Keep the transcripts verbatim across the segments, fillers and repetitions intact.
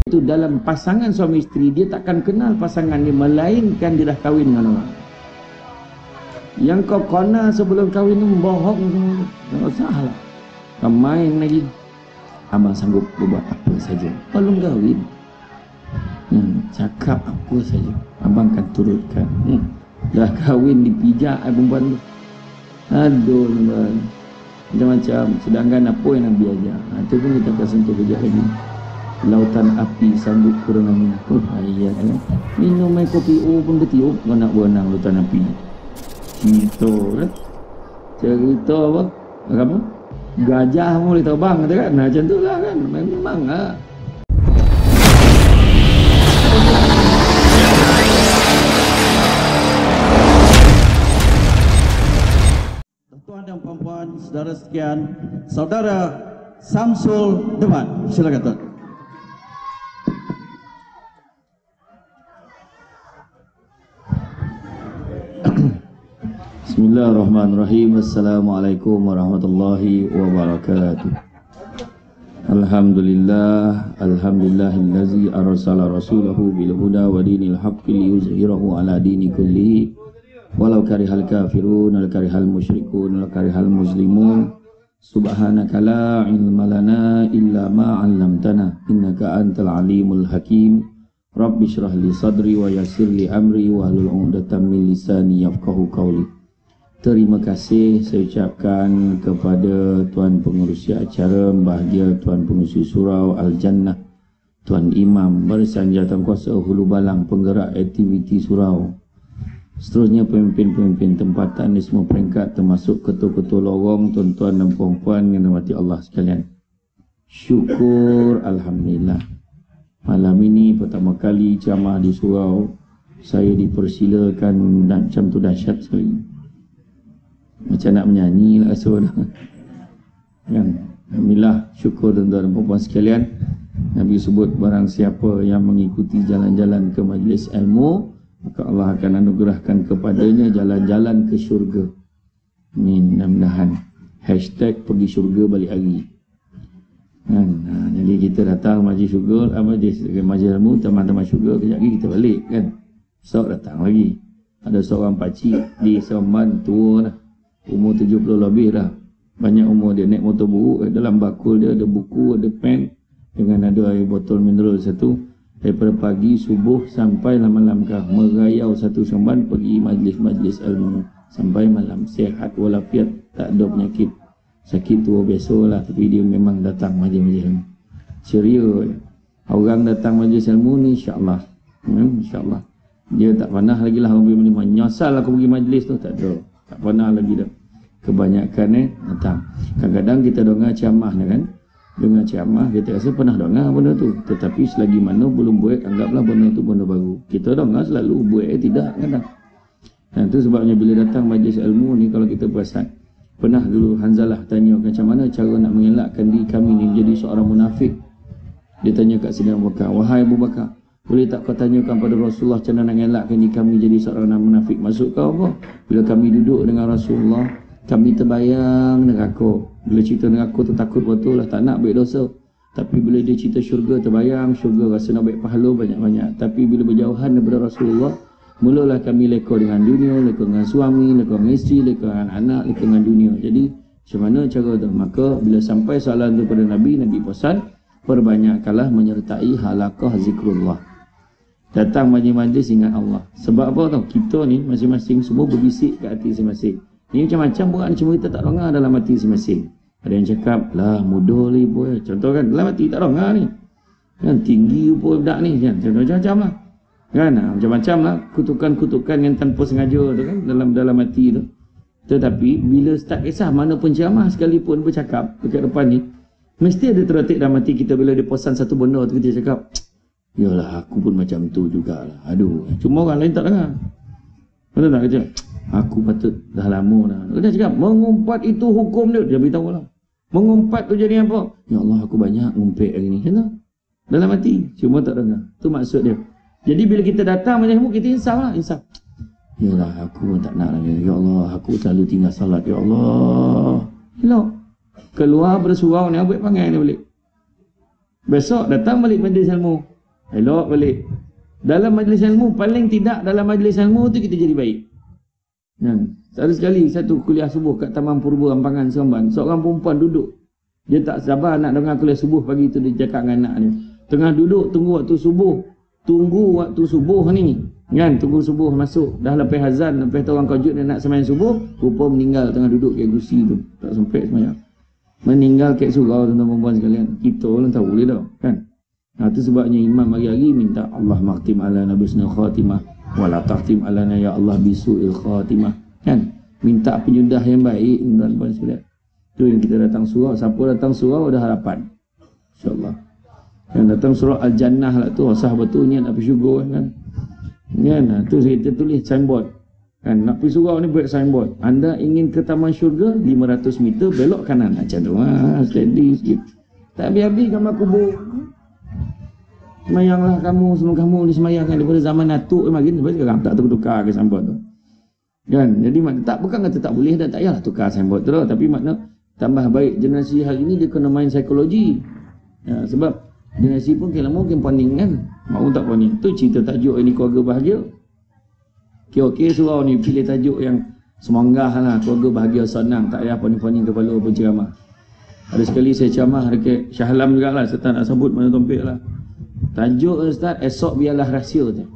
Itu dalam pasangan suami isteri, dia takkan kenal pasangan dia, melainkan dia dah kahwin dengan orang. Yang kau kena sebelum kahwin tu bohong semua, tak usah lah. Kau main lagi. Abang sanggup berbuat apa saja. Belum kahwin, hmm, cakap apa saja abang akan turutkan. hmm. Dah kahwin dipijak perempuan tu. Aduh, macam-macam. Sedangkan apa yang Nabi ajar, ha, itu pun kita akan sentuh kejap lagi. Lautan api sambut kurang angin. Oh, ayat kan. Minum air kopi O pun ketiup. Kau nak berenang lautan api. Cerita kan. Cerita apa? Apa? Gajah pun boleh terbang kata kan. Nah, macam tu lah kan. Memang lah. Tuan dan puan-puan, saudara sekian, saudara Samsul Dewan, silakan tuan. Bismillahirrahmanirrahim. Assalamualaikum warahmatullahi wabarakatuh. Alhamdulillah, alhamdulillahillazi arsala rasulahu bil huda wa dinil haqqi liyuzhirahu ala dini kullihi walau karihal kafirun wal karihal musyrikun wal karihal muslimun. Subhanaka la ilma lana illa ma 'allamtana innaka antal alimul hakim. Rabbi shrah li sadri wa yassir li amri wa hlul 'uqdatam min lisani yafqahu qawli. Terima kasih saya ucapkan kepada Tuan Pengerusi Acara, bahagia Tuan Pengerusi Surau Al-Jannah, Tuan Imam Bersanjatan-Kuasa Hulu Balang, penggerak aktiviti surau, seterusnya pemimpin-pemimpin tempatan di semua peringkat, termasuk ketua-ketua lorong, tuan-tuan dan puan-puan yang dirahmati Allah sekalian. Syukur Alhamdulillah, malam ini pertama kali ceramah di surau, saya dipersilakan, dan macam tu dahsyat sekali. Macam nak menyanyi lah rasa dah. Kan? Alhamdulillah, syukur tuan-tuan dan puan-puan sekalian. Nabi sebut barang siapa yang mengikuti jalan-jalan ke majlis ilmu, maka Allah akan anugerahkan kepadanya jalan-jalan ke syurga. Amin. Mudah-mudahan. Hashtag pergi syurga balik hari. Kan? Nah, jadi kita datang majlis syurga, majlis, majlis ilmu, teman-teman syurga, kejap lagi kita balik kan. Esok datang lagi. Ada seorang pakcik di Seremban, tua lah, umur tujuh puluh lebih dah. Banyak umur dia, naik motor buruk, dalam bakul dia ada buku, ada pen, dengan ada air botol mineral satu. Daripada pagi subuh sampai malam kah, merayau satu Seremban pergi majlis-majlis ilmu sampai malam. Sehat walafiat, tak ada penyakit. Sakit tua biasa lah, tapi dia memang datang majlis-majlis ilmu. Ceria. Orang datang majlis ilmu ni insya-Allah. Hmm, insya-Allah. Dia tak pernah lagi lah orang boleh menyesal aku pergi majlis tu, tak ada. Tak pernah lagi dah. Kebanyakan eh datang. Kadang-kadang kita dengar ceramah ni kan, dengar ceramah kita rasa pernah dengar benda tu, tetapi selagi mana belum buat, anggaplah benda tu benda baru. Kita dengar selalu, buat eh tidak kadang. Dan tu sebabnya bila datang majlis ilmu ni, kalau kita perasan, pernah dulu Hanzalah tanya macam mana cara nak mengelakkan diri kami ni menjadi seorang munafik. Dia tanya kat Sayyidina Abu Bakar, wahai Abu Bakar, boleh tak kau tanyakan pada Rasulullah macam mana nak elakkan diri kami jadi seorang munafik? Maksud kau apa? Bila kami duduk dengan Rasulullah, kami terbayang neraka. Bila cerita neraka tu takut betul lah, tak nak baik dosa. Tapi bila dia cerita syurga, terbayang syurga, rasa nak baik pahala banyak-banyak. Tapi bila berjauhan daripada Rasulullah, mulalah kami leka dengan dunia, leka dengan suami, leka dengan isteri, leka dengan anak, leka dengan dunia. Jadi macam mana cara tu? Maka bila sampai soalan tu pada Nabi, Nabi pesan, perbanyakkanlah menyertai halaqah zikrullah. Datang majlis-majlis ingat Allah. Sebab apa tau? Kita ni masing-masing semua berbisik kat hati masing-masing. Ni macam-macam bukan cuma kita tak dengar dalam hati masing-masing. Ada yang cakap, lah mudah ni boy. Contoh kan, dalam hati tak dengar ni. Kan tinggi pun budak ni. Kan? Macam-macam lah. Kan? Macam-macam lah. Kutukan-kutukan yang tanpa sengaja tu kan, dalam dalam hati tu. Tetapi bila start kisah, mana pun ceramah sekalipun bercakap dekat depan ni, mesti ada terletak dalam hati kita bila dia pesan satu benda tu, kita cakap, yalah aku pun macam tu jugalah. Aduh, cuma orang lain tak dengar. Betul tak kata? Aku patut dah lama dah. Dia cakap, mengumpat itu hukum dia. Dia beritahu lah. Mengumpat tu jadi apa? Ya Allah, aku banyak ngumpet hari ni. Kenapa? Dalam hati. Cuma tak dengar. Tu maksud dia. Jadi bila kita datang macam ni, kita insaf lah. Insaf. Yalah, aku pun tak nak lagi. Ya Allah, aku selalu tinggal salat. Ya Allah. Hello. Keluar bersurau ni, buat panggil ni balik. Besok datang balik majlis ilmu. elok balik. Dalam majlis ilmu, paling tidak dalam majlis ilmu tu kita jadi baik. Kan? Ada sekali satu kuliah subuh kat Taman Purba Ampangan Seremban, seorang perempuan duduk. Dia tak sabar nak dengar kuliah subuh pagi tu, dia cakap dengan anak dia. Tengah duduk tunggu waktu subuh. Tunggu waktu subuh ni. Kan, tunggu subuh masuk. Dah lepas azan, lepas tu orang kajut dia nak sembahyang subuh, rupa meninggal tengah duduk kat kursi tu. Tak sempat sembahyang. Meninggal kat surau tuan-tuan perempuan sekalian. Kita orang tahu dia dah, kan? Nah, tu sebabnya imam hari-hari minta Allah maktim ala nabisna khatimah wala taqtim alana ya Allah bisu'il khatimah. Kan? Minta penyudah yang baik tuan-tuan sekalian. Tu yang kita datang surau. Siapa datang surau ada harapan. InsyaAllah. Yang datang surau Al-Jannah lah tu, sah betulnya nak pergi syurga kan. Kan? Tu kita tulis signboard. Kan? Nak pergi surau ni buat signboard. Anda ingin ke taman syurga lima ratus meter belok kanan. Macam tu. Ha, steady sikit. Tak habis-habis gambar kubur. Semayanglah kamu, semua kamu disemayangkan daripada zaman Atuk makin sampai sekarang tak tukar ke signboard tu. Kan? Jadi makna tak, bukan kata tak boleh dan tak payahlah tukar signboard tu lah. Tapi makna tambah baik generasi hari ni dia kena main psikologi. Ya, sebab generasi pun kira mungkin poning kan. Mau tak poning. Tu cerita tajuk ini keluarga bahagia. Okey-okey surau ni pilih tajuk yang semanggah lah. Keluarga bahagia senang. Tak payah poning-poning kepala pun ceramah. Ada sekali saya ceramah dekat Shah Alam juga lah. Saya tak nak sebut mana topik lah. Tajuk Ustaz, esok biarlah rahsia tu.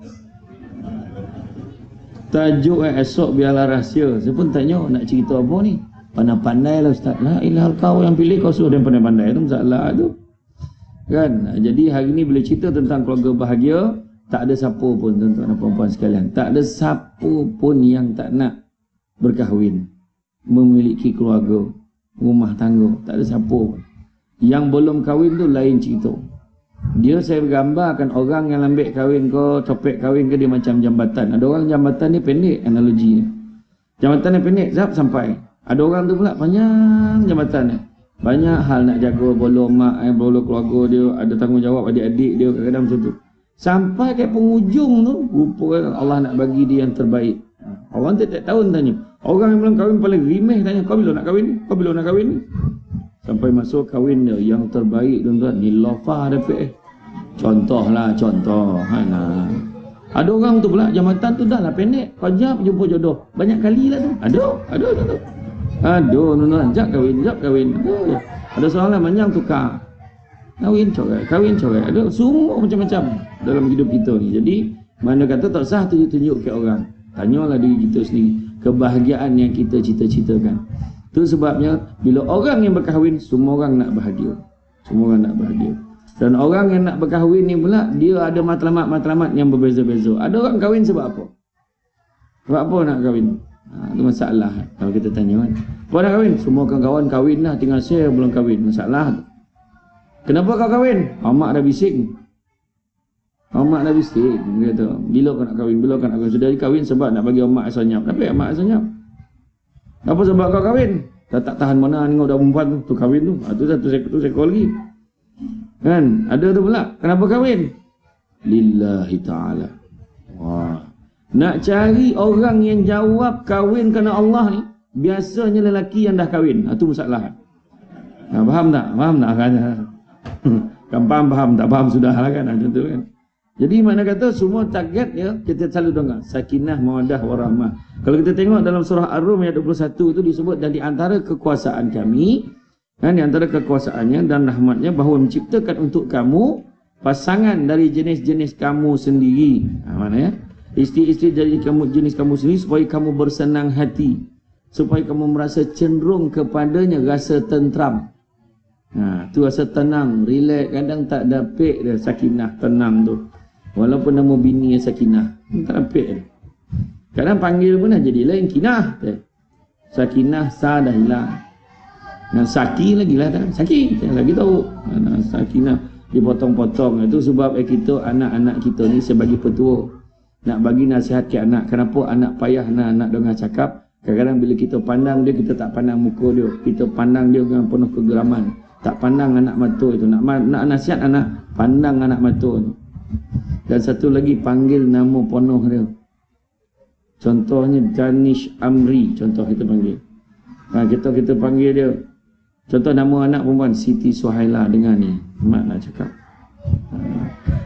Tajuk esok biarlah rahsia. Saya pun tanya nak cerita apa ni. Pandai-pandai lah Ustaz. La ilaha kau yang pilih, kau suruh dia pandai-pandai tu masalah tu. Kan? Jadi hari ni bila cerita tentang keluarga bahagia, tak ada siapa pun tuan-tuan dan puan-puan sekalian. Tak ada siapa pun yang tak nak berkahwin, memiliki keluarga, rumah tangga. Tak ada siapa pun. Yang belum kahwin tu lain cerita. Dia saya gambarkan orang yang lambat kahwin ke, copek kahwin ke, dia macam jambatan. Ada orang jambatan ni pendek analogi ni. Jambatan ni pendek, zap sampai. Ada orang tu pula panjang jambatan ni. Banyak hal nak jaga, bolo mak, eh, bolo keluarga dia, ada tanggungjawab adik-adik dia, kadang-kadang macam tu. Sampai ke penghujung tu, rupanya Allah nak bagi dia yang terbaik. Orang tiap-tiap tahun tanya. Orang yang belum kahwin paling rimeh tanya, kau bila nak kahwin ni? Kau bila nak kahwin ni? Sampai masuk kahwin dia yang terbaik tuan-tuan, nilofah dapat eh. Contohlah, contoh. Ha, nah. Ada orang tu pula jambatan tu dah lah pendek. Kejap jumpa jodoh. Banyak kali lah tu. Aduh, aduh, aduh. Aduh, aduh tuan-tuan. Jap kahwin, jap kahwin. Aduh. Ada seorang lah manjang tukar. Kahwin coret, kahwin coret. Ada semua macam-macam dalam hidup kita ni. Jadi, mana kata tak sah tunjuk-tunjuk ke orang. Tanyalah diri kita sendiri. Kebahagiaan yang kita cita-citakan. Itu sebabnya bila orang yang berkahwin, semua orang nak bahagia. Semua orang nak bahagia. Dan orang yang nak berkahwin ni pula, dia ada matlamat-matlamat yang berbeza-beza. Ada orang kahwin sebab apa? Sebab apa nak kahwin? Ha, itu masalah kalau kita tanya kan. Apa nak kahwin? Semua kawan-kawan kahwin lah, tinggal saya belum kahwin. Masalah. Kenapa kau kahwin? Mak dah bising. Mak dah bising. Dia kata, bila kau nak kahwin? Bila kau nak kahwin? Sudah kahwin sebab nak bagi mak asanyap. Kenapa ya mak asanyap? Apa sebab kau kahwin? Tak, tak tahan mana ni kau dah perempuan tu, tu kahwin tu. Ha, tu satu sekor, sekor lagi. Kan? Ada tu pula. Kenapa kahwin? Lillahi ta'ala. Wah. Nak cari orang yang jawab kahwin kerana Allah ni, biasanya lelaki yang dah kahwin. Itu ha, masalah. Ha, faham tak? Faham tak? Kan faham, faham tak? Faham sudah lah kan? Macam tu kan? Jadi mana kata semua target ya, kita selalu dengar sakinah, mawaddah, warahmah. Kalau kita tengok dalam surah Ar-Rum ayat dua puluh satu itu disebut, dan di antara kekuasaan kami, kan, di antara kekuasaannya dan rahmatnya bahawa menciptakan untuk kamu pasangan dari jenis-jenis kamu sendiri. Ha, mana ya? Isteri-isteri dari kamu, jenis kamu sendiri, supaya kamu bersenang hati, supaya kamu merasa cenderung kepadanya, rasa tentram. Ha, tu rasa tenang, relax. Kadang tak dapat dia sakinah, tenang tu. Walaupun nama bini yang sakinah, tak dapat dia. Kadang panggil pun dah jadi lain, kinah. Sakinah sah dah hilang. Nah, saki lagi lah tak? Saki, saya lagi tahu. Nah, sakinah dipotong-potong. Itu sebab eh, kita, anak-anak kita ni sebagai petua, nak bagi nasihat ke anak. Kenapa anak payah nak anak dengar cakap? Kadang-kadang bila kita pandang dia, kita tak pandang muka dia. Kita pandang dia dengan penuh kegeraman. Tak pandang anak mata itu. Nak, nak nasihat anak, pandang anak mata tu. Dan satu lagi, panggil nama penuh dia. Contohnya Danish Amri, contoh kita panggil. Ha, kita kita panggil dia. Contoh nama anak perempuan Siti Suhaila, dengar ni. Mak nak cakap. Ha.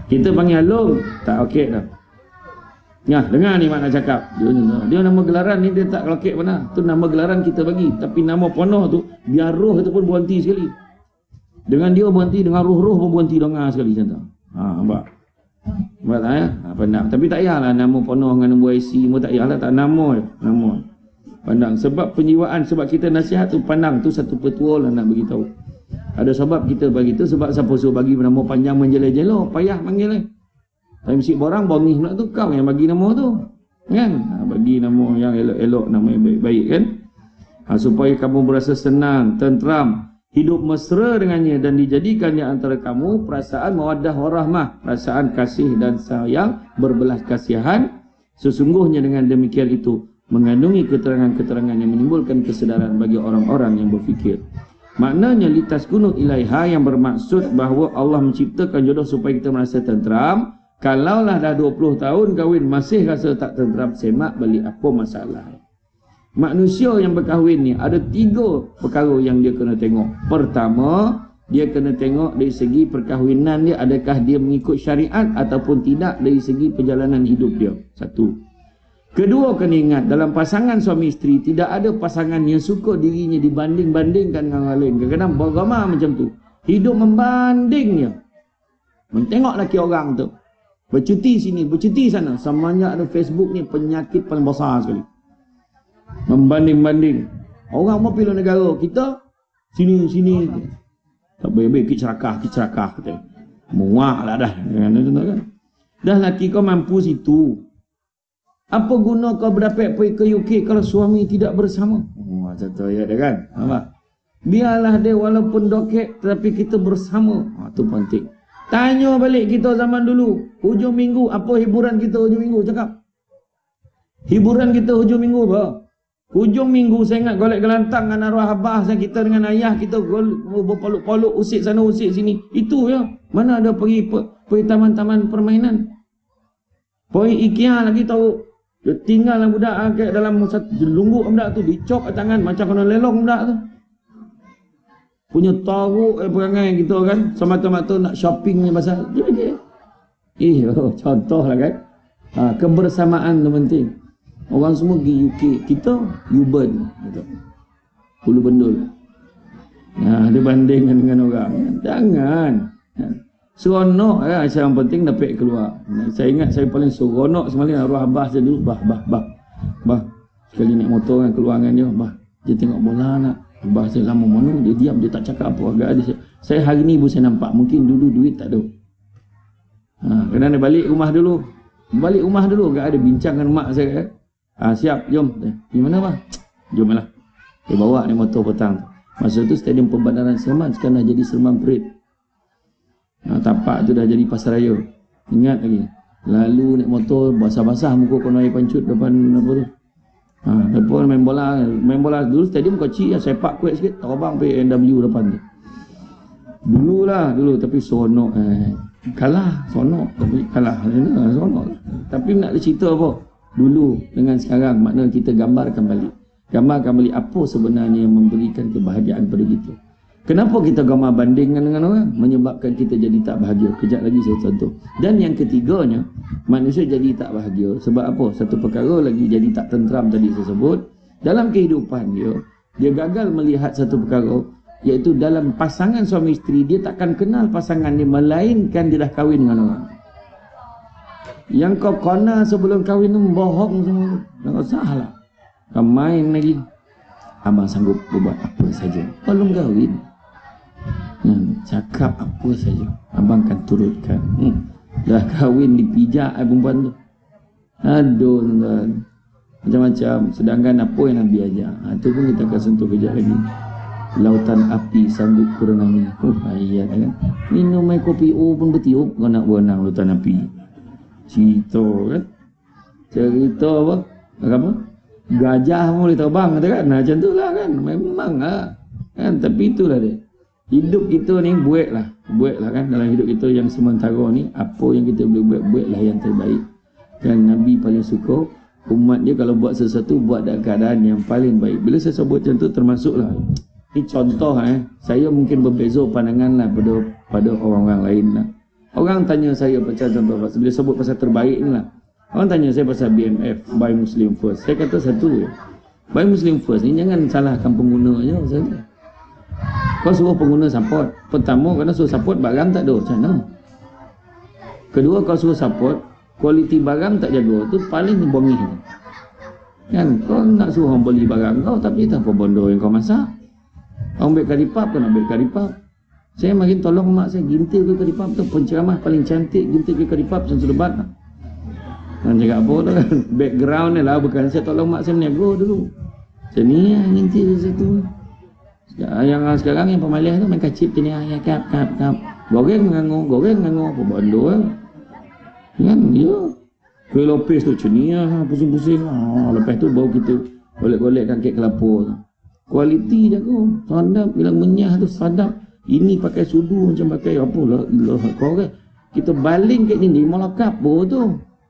Kita panggil Alung, tak okey dah. Ya, dengar ni mak nak cakap. Dia, dia nama gelaran ni dia tak okey mana. Tu nama gelaran kita bagi. Tapi nama penuh tu, biar roh itu pun berhenti sekali. Dengan dia berhenti, dengan roh-roh pun berhenti dengar sekali macam tu. Ha, nampak? Nampak tak ya? Ha, pandang. Tapi tak payahlah nama penuh dengan nombor I C. Semua tak payahlah, tak nama je. Nama. Pandang. Sebab penjiwaan, sebab kita nasihat tu pandang. Tu satu petua lah nak beritahu. Ada sebab kita bagi tu, sebab siapa suruh bagi nama panjang menjela-jela, payah panggil lah. Tapi mesti borang bongih pula tu, kau yang bagi nama tu. Kan? Ha, bagi nama yang elok-elok, nama yang baik-baik kan? Ha, supaya kamu berasa senang, tenteram, hidup mesra dengannya dan dijadikan di antara kamu perasaan mawaddah warahmah, perasaan kasih dan sayang, berbelas kasihan. Sesungguhnya dengan demikian itu mengandungi keterangan-keterangan yang menimbulkan kesedaran bagi orang-orang yang berfikir. Maknanya litaskunu ilaiha yang bermaksud bahawa Allah menciptakan jodoh supaya kita merasa tenteram. Kalaulah dah dua puluh tahun kahwin masih rasa tak tenteram, semak balik apa masalah. Manusia yang berkahwin ni ada tiga perkara yang dia kena tengok. Pertama, dia kena tengok dari segi perkahwinan dia, adakah dia mengikut syariat ataupun tidak dari segi perjalanan hidup dia. Satu. Kedua, kena ingat dalam pasangan suami isteri tidak ada pasangan yang suka dirinya dibanding-bandingkan dengan orang lain. Kadang-kadang beragama macam tu. Hidup membandingnya. Mentengok laki orang tu. Bercuti sini, bercuti sana. Samanya ada Facebook ni penyakit paling besar sekali. Membanding-banding. Orang mau pilih negara kita sini sini. Tak boleh-boleh kicerakah kicerakah kata. Muak lah dah. Dah laki kau mampu situ. Apa guna kau berdapat pergi ke U K kalau suami tidak bersama? Oh, macam tu ya dah kan? Apa? Biarlah dia walaupun dokek tetapi kita bersama. Ha, tu penting. Tanya balik kita zaman dulu. Hujung minggu, apa hiburan kita hujung minggu? Cakap. Hiburan kita hujung minggu apa? Hujung minggu saya ingat golek gelantang dengan arwah abah saya, kita dengan ayah kita berpoluk-poluk, usik sana usik sini. Itu ya. Mana ada pergi pergi taman-taman permainan. Pergi IKEA lagi tahu. Dia tinggal budak kat dalam satu jelungguk budak tu, dicop tangan macam kena lelong budak tu. Punya teruk eh, perangai kita kan, semata-mata nak shopping ni pasal dia dia. Eh, oh, contoh lah kan. Ha, kebersamaan tu penting. Orang semua pergi U K, kita U-Burn gitu. Hulu Bendul. Nah, dia bandingkan dengan orang. Jangan. Ha. Seronok ya, yang penting dapat keluar. Nah, saya ingat saya paling seronok semalam arwah abah saya dulu, bah bah bah. Bah. Sekali naik motor kan keluar dengan dia, bah. Dia tengok bola nak. Abah saya lama mana, dia diam, dia tak cakap apa. Agak ada saya, saya hari ni pun saya nampak, mungkin dulu duit tak ada. Ha, kena dia balik rumah dulu. Balik rumah dulu, agak ada bincang dengan mak saya. Ha, siap, jom. Di mana bang? Jom lah. Dia bawa ni motor petang. Masa tu stadium Perbandaran Seremban, sekarang dah jadi Seremban Parade. Ha, tapak tu dah jadi pasar raya. Ingat lagi. Lalu naik motor, basah-basah muka kena air pancut depan apa tu. Ha, lepas main bola, main bola dulu stadium kecil lah, sepak kuat sikit, terbang pergi N W depan tu. Dulu lah, dulu tapi seronok eh. Kalah, seronok, tapi kalah, seronok. Tapi nak cerita apa? Dulu dengan sekarang, makna kita gambarkan balik. Gambarkan balik apa sebenarnya yang memberikan kebahagiaan pada kita. Kenapa kita gambar bandingkan dengan orang? Menyebabkan kita jadi tak bahagia. Kejap lagi saya contoh. Dan yang ketiganya, manusia jadi tak bahagia. Sebab apa? Satu perkara lagi jadi tak tenteram tadi saya sebut. Dalam kehidupan dia, dia gagal melihat satu perkara, iaitu dalam pasangan suami isteri, dia takkan kenal pasangan dia, melainkan dia dah kahwin dengan orang. Yang kau kena sebelum kahwin tu bohong semua. Tak salah. Kau main lagi. Abang sanggup buat apa saja. Belum kahwin. Hmm, cakap apa saja abang akan turutkan. Hmm. Dah kahwin dipijak perempuan tu. Aduh tuan. Macam-macam. Sedangkan apa yang Nabi ajar, ha, tu pun kita akan sentuh kejap lagi. Lautan api sanggup berenang. Oh, ayat kan. Minum air kopi O pun bertiup. Kau nak berenang lautan api. Cerita kan. Cerita apa? Apa? Gajah pun boleh terbang kata kan. Nah, macam tu lah kan. Memang lah. Kan? Tapi itulah dia. Hidup kita ni buatlah, buatlah kan dalam hidup kita yang sementara ni, apa yang kita boleh buat, buatlah yang terbaik. Kan Nabi paling suka umat dia kalau buat sesuatu, buat dalam keadaan yang paling baik. Bila saya sebut macam tu termasuklah. Ini contoh eh, saya mungkin berbeza pandangan lah pada pada orang-orang lain lah. Orang tanya saya pasal contoh, bila sebut pasal terbaik ni lah. Orang tanya saya pasal B M F, Buy Muslim First. Saya kata satu je. Buy Muslim First ni jangan salahkan pengguna je pasal tu. Kau suruh pengguna support. Pertama, kena suruh support barang tak ada. Macam mana? Kedua, kau suruh support, kualiti barang tak jaga. Tu paling bongih. Kan? Kau nak suruh orang beli barang kau, tapi tak apa bondo yang kau masak. Orang ambil karipap, kau nak ambil karipap. Saya makin tolong mak saya, gintil ke karipap tu. Penceramah paling cantik, gintil ke karipap, macam sedebat lah. Kan cakap apa tu kan? Background ni lah, bukan saya tolong mak saya meniaga dulu. Saya ni lah, gintil satu. Yang sekarang yang pemalih tu main kacip je ni, ya kap, kap, kap. Goreng mengangur, goreng mengangur, apa bondo lah. Kan, ya. Kuih lopis tu macam ni lah, pusing-pusing lah. Lepas tu baru kita golek-golekkan kek kelapa tu. Kualiti jaga, sadap, bilang menyah tu sadap. Ini pakai sudu macam pakai apa lah, ilah kau kan. Kita baling kek ni, lima lakap pun tu.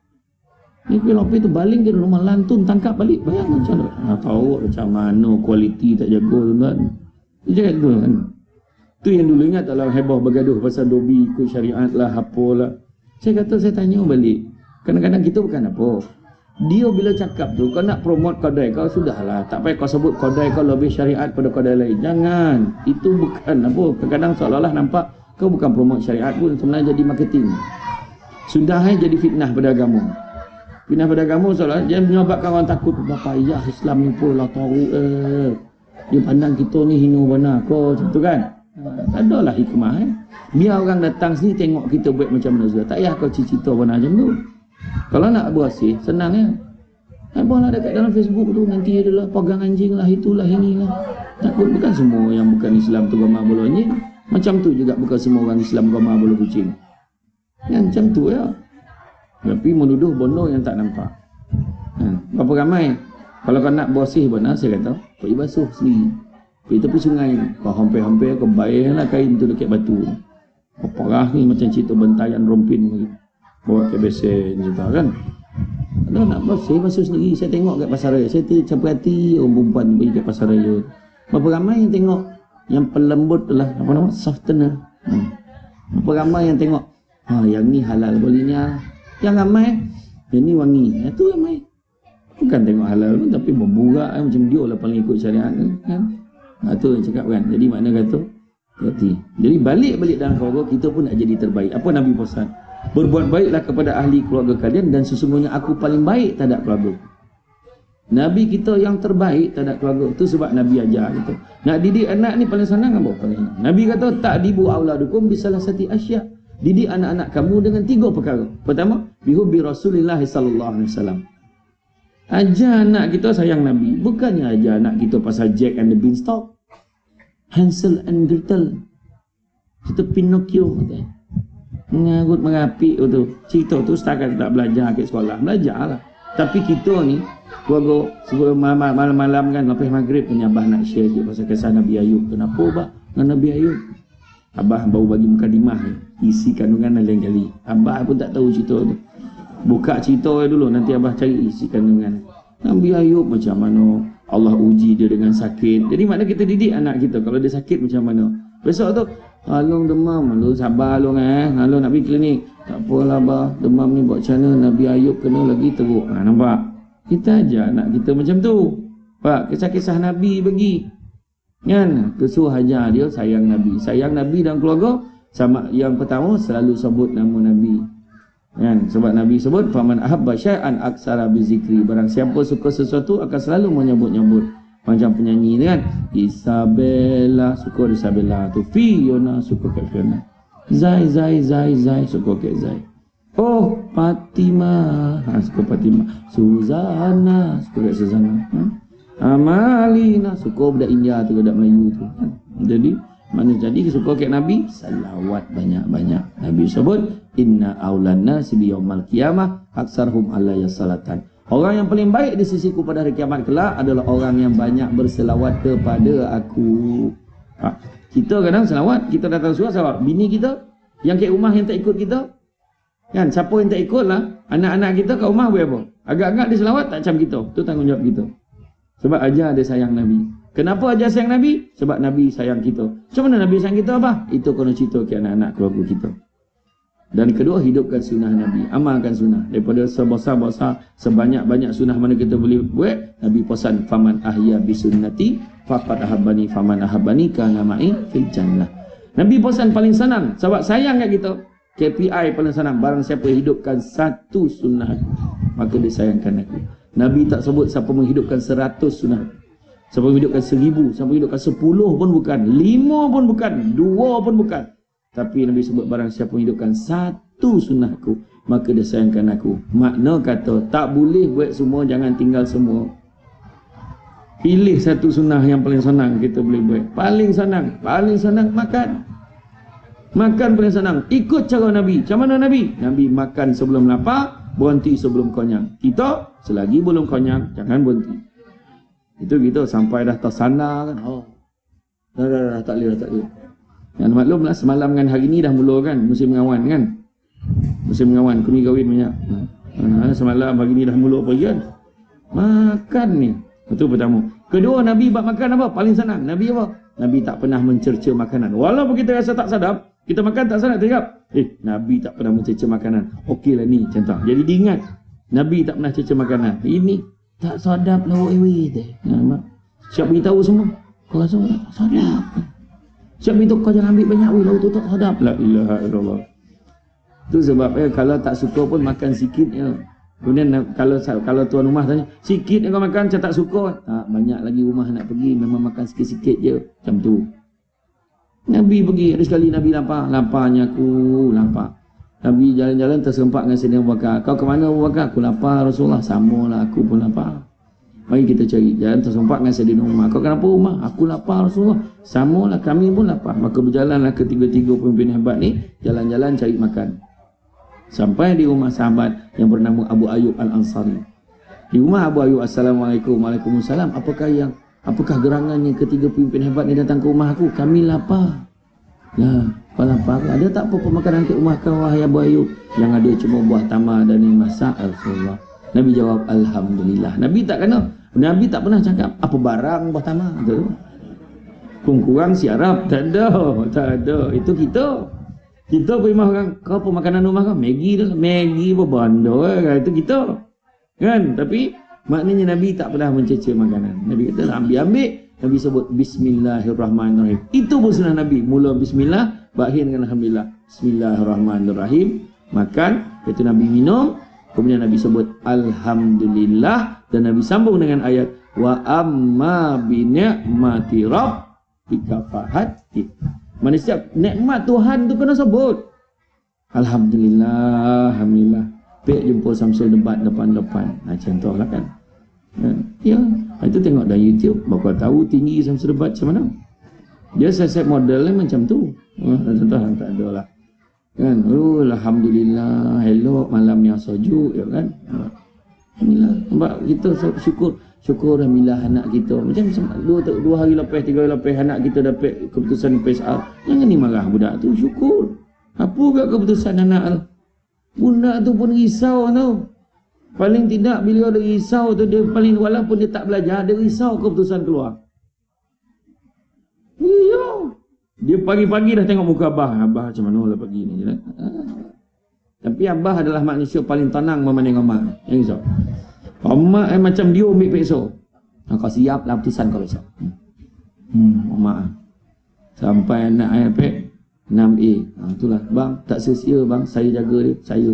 Ni kuih lopis tu baling ke rumah lantun, tangkap balik. Bayang macam tu. Ha, tahu macam mana kualiti tak jaga tu kan. Dia cakap tu kan. Tu yang dulu ingat tak lah heboh bergaduh pasal dobi ikut syariat lah, apalah. Saya kata saya tanya balik. Kadang-kadang kita bukan apa. Dia bila cakap tu, kau nak promote kodai kau, sudahlah. Tak payah kau sebut kodai kau lebih syariat pada kodai lain. Jangan. Itu bukan apa. Kadang-kadang seolah-olah nampak kau bukan promote syariat pun, sebenarnya jadi marketing. Sudah eh, jadi fitnah pada agama. Fitnah pada agama seolah dia menyebabkan orang takut. Bapa ayah Islam ni pun lah tahu eh. Dia pandang kita ni hina benar kau. Macam tu kan. Tak adalah hikmah eh. Biar orang datang sini tengok kita buat macam mana sudah. Tak payah kau cerita benar macam tu. Kalau nak bersih, senang ya. Apa lah dekat dalam Facebook tu, nanti adalah pegang anjing lah, itulah, inilah. Takut bukan semua yang bukan Islam tu gambar bola anjing. Macam tu juga bukan semua orang Islam gambar bola kucing. Yang macam tu ya. Tapi menuduh bondo yang tak nampak. Ha, berapa ramai? Kalau kau nak bersih benar, saya kata, pergi basuh sendiri. Pergi tepi sungai. Kau hampir-hampir, kau bayarlah kain tu dekat batu. Kau parah ni macam cerita bentayan rompin lagi. Bawa ke besen cerita kan. Ada nak bersih, basuh sendiri. Saya tengok kat pasar raya. Saya campur hati orang perempuan pergi kat pasar raya. Berapa ramai yang tengok yang pelembut lah, apa nama? Softener. Hmm. Berapa ramai yang tengok, ha, yang ni halal bolehnya. Yang ramai, yang ni wangi. Yang tu ramai. Bukan tengok halal pun, tapi berburak eh, macam dia lah paling ikut syariat kan. Ha, tu yang cakap kan. Jadi makna kata, hati. Jadi balik-balik dalam keluarga, kita pun nak jadi terbaik. Apa Nabi pesan? Berbuat baiklah kepada ahli keluarga kalian, dan sesungguhnya aku paling baik terhadap keluarga. Nabi kita yang terbaik terhadap keluarga. Itu sebab Nabi ajar kita. Nak didik anak ni paling senang apa? Paling senang. Nabi kata, ta'dibu auladukum bisalasati asya. Didik anak-anak kamu dengan tiga perkara. Pertama, bihubbi Rasulillah sallallahu alaihi wasallam. Ajar anak kita sayang Nabi. Bukannya ajar anak kita pasal Jack and the Beanstalk, Hansel and Gretel, kita Pinocchio katanya. Mengarut merapik tu. Cerita tu setakat tak belajar ke sekolah. Belajarlah. Tapi kita ni, keluarga sebelum malam-malam kan, lepas maghrib punya abah nak share je pasal kisah Nabi Ayub. Kenapa abah dengan Nabi Ayub? Abah baru bagi mukadimah ni. Isi kandungan lain kali. Abah pun tak tahu cerita tu. Buka cerita dulu, nanti abah cari isi kandungan. Nabi Ayub macam mana Allah uji dia dengan sakit. Jadi makna kita didik anak kita. Kalau dia sakit macam mana. Besok tu, Alung demam, lu sabar Alung eh. Alung nak pergi klinik. Tak apalah bah, demam ni buat macam mana. Nabi Ayub kena lagi teruk. Ha, nampak? Kita ajar anak kita macam tu. Pak, kisah-kisah Nabi bagi. Kan? Kesuh ajar dia sayang Nabi. Sayang Nabi dan keluarga. Sama yang pertama selalu sebut nama Nabi. Kan? Sebab Nabi sebut, faman ahabba syai'an aksara bizikri. Barang siapa suka sesuatu akan selalu menyebut-nyebut. Macam penyanyi ni kan, Isabella, suka Isabella tu. Fiona, suka kat Fiona. Zai, Zai, Zai, Zai, suka kat Zai. Oh, Fatima, ha, suka Fatima. Suzana, suka kat Suzana. Ha? Amalina, suka budak India tu, budak Melayu tu. Ha? Jadi, mana jadi suka kat Nabi? Salawat banyak-banyak. Nabi sebut, inna awlan nasi biyawmal qiyamah aksarhum alayya salatan. Orang yang paling baik di sisiku pada hari kiamat kelak adalah orang yang banyak berselawat kepada aku. Ha, kita kadang selawat, kita datang surah selawat. Bini kita yang kat rumah yang tak ikut kita, kan? Siapa yang tak ikut lah, anak-anak kita kat rumah buat apa? Agak-agak dia selawat tak macam kita. Itu tanggungjawab kita. Sebab ajar dia sayang Nabi. Kenapa ajar sayang Nabi? Sebab Nabi sayang kita. Macam mana Nabi sayang kita apa? Itu kena cerita ke anak-anak keluarga kita. Dan kedua, hidupkan sunnah Nabi, amalkan sunnah. Daripada sebesar-besar, sebanyak-banyak sunnah mana kita boleh buat, Nabi pesan, faman ahya bi sunnati faqad ahabbani faman ahabbani kana ma'i fil jannah. Nabi pesan paling senang, sebab sayang kat kita. K P I paling senang, barang siapa hidupkan satu sunnah aku, maka dia sayangkan aku. Nabi tak sebut siapa menghidupkan seratus sunnah, siapa menghidupkan seribu, siapa menghidupkan sepuluh pun bukan, lima pun bukan, dua pun bukan. Tapi Nabi sebut barang siapa menghidupkan satu sunnahku, maka dia sayangkan aku. Makna kata, tak boleh buat semua, jangan tinggal semua. Pilih satu sunnah yang paling senang kita boleh buat. Paling senang, paling senang makan. Makan paling senang. Ikut cara Nabi. Macam mana Nabi? Nabi makan sebelum lapar, berhenti sebelum kenyang. Kita, selagi belum kenyang, jangan berhenti. Itu kita sampai dah tersana kan. Oh. Dah, dah, dah, tak boleh, dah, tak boleh. Yang maklumlah semalam dengan hari ni dah mula kan, musim mengawan kan. Musim mengawan, kuni kahwin banyak. Ha, semalam hari ni dah mula pergi kan. Makan ni. Itu pertama. Kedua, Nabi bab makan apa? Paling senang. Nabi apa? Nabi tak pernah mencerca makanan. Walaupun kita rasa tak sedap, kita makan tak sedap, tak ingat. Eh, Nabi tak pernah mencerca makanan. Okeylah ni contoh. Jadi diingat, Nabi tak pernah cerca makanan. Ini tak sedap lah wei teh. Nampak? Siap beritahu semua. Kau rasa tak sedap. Siap beritahu kau jangan ambil banyak wei, lauk tu tak sedap. La ilaha illallah. Itu sebabnya kalau tak suka pun makan sikit ya. Kemudian kalau kalau tuan rumah tanya, sikit yang kau makan, saya tak suka. Tak, banyak lagi rumah nak pergi, memang makan sikit-sikit je. Macam tu. Nabi pergi, ada sekali Nabi lapar. Laparnya aku, lapar. Nabi jalan-jalan terserempak dengan Sayyidina Abu Bakar. Kau ke mana Abu Bakar? Aku lapar Rasulullah. Sama lah, aku pun lapar. Mari kita cari. Jalan terserempak dengan Sayyidina Umar. Kau kenapa Umar? Aku lapar Rasulullah. Sama lah, kami pun lapar. Maka berjalanlah ketiga-tiga pemimpin hebat ni, jalan-jalan cari makan. Sampai di rumah sahabat yang bernama Abu Ayyub Al-Ansari. Di rumah Abu Ayyub, Assalamualaikum, Waalaikumsalam. Apakah yang, apakah gerangannya ketiga pemimpin hebat ni datang ke rumah aku? Kami lapar. Ya, kau lapar. Ada tak apa pemakanan ke rumah kau, wahai Abu Ayyub? Yang ada cuma buah tamar dan yang masak. Rasulullah. Nabi jawab, Alhamdulillah. Nabi tak kena. Nabi tak pernah cakap, apa barang buah tamar? Tu. Kurang-kurang si Arab. Tak ada. Tak ada. Itu kita. Kita pergi rumah orang, kau apa makanan rumah kau? Maggi dah, Maggi apa benda kan? Itu kita. Kan? Tapi maknanya Nabi tak pernah mencerca makanan. Nabi kata ambil-ambil, Nabi sebut Bismillahirrahmanirrahim. Itu pun sunnah Nabi. Mula Bismillah, berakhir dengan Alhamdulillah. Bismillahirrahmanirrahim. Makan, itu Nabi minum, kemudian Nabi sebut Alhamdulillah, dan Nabi sambung dengan ayat wa amma bi ni'mati rabbika fahaddits. Mana setiap nikmat Tuhan tu kena sebut. Alhamdulillah, Alhamdulillah. Pek jumpa Samsul debat depan-depan. Nah, contohlah kan. Ya, itu tengok dalam YouTube. Bapak tahu tinggi Samsul debat macam mana. Dia set modelnya macam tu. Contoh tak ada lah. Kan, oh, Alhamdulillah, elok malam yang sejuk, ya kan. Alhamdulillah. Nampak kita syukur. Syukur Alhamdulillah anak kita. Macam dua, dua hari lepas, tiga hari lepas anak kita dapat keputusan P S R. Jangan ni marah budak tu. Syukur. Apa ke keputusan anak tu? Budak tu pun risau tu. Paling tidak bila dia risau tu, dia paling walaupun dia tak belajar, dia risau keputusan keluar. Iya. Dia pagi-pagi dah tengok muka Abah. Abah macam mana lah pagi ni. Ah. Tapi Abah adalah manusia paling tenang memandang Amak. Yang risau. Amak eh, macam dia ambil besok. Ha, kau siap lah putusan kau besok. Hmm, Amak. Sampai anak ayah pek enam A. Ha, itulah. Bang, tak sia-sia bang. Saya jaga dia. Saya.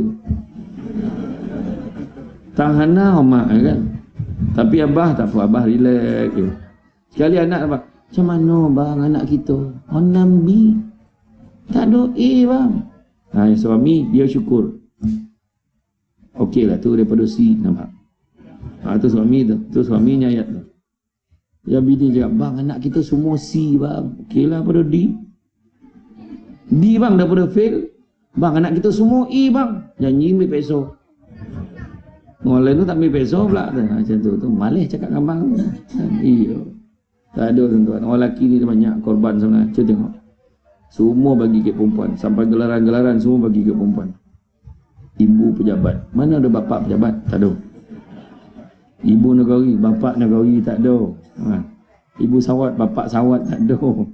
Tahanlah Amak kan. Tapi Abah tak apa. Abah relax je. Sekali anak Abah. Macam mana bang anak kita? Oh, enam B. Tak ada A bang. Ha, suami dia syukur. Okey lah tu daripada C. Nampak? Ha, tu suami tu, tu suaminya ayat tu. Ya bini cakap, bang anak kita semua C bang. Okey lah pada D. D bang daripada fail. Bang anak kita semua E bang. Janji ambil peso. Orang lain tu tak ambil peso pula. Ha, macam tu, tu malis cakap dengan bang. Iya. Tak ada tuan-tuan. Orang lelaki ni banyak korban sangat. Cuba tengok. Semua bagi ke perempuan. Sampai gelaran-gelaran semua bagi ke perempuan. Ibu pejabat. Mana ada bapak pejabat? Tak ada. Ibu negari, bapak negari tak ada. Ha. Ibu sawat, bapak sawat tak ada.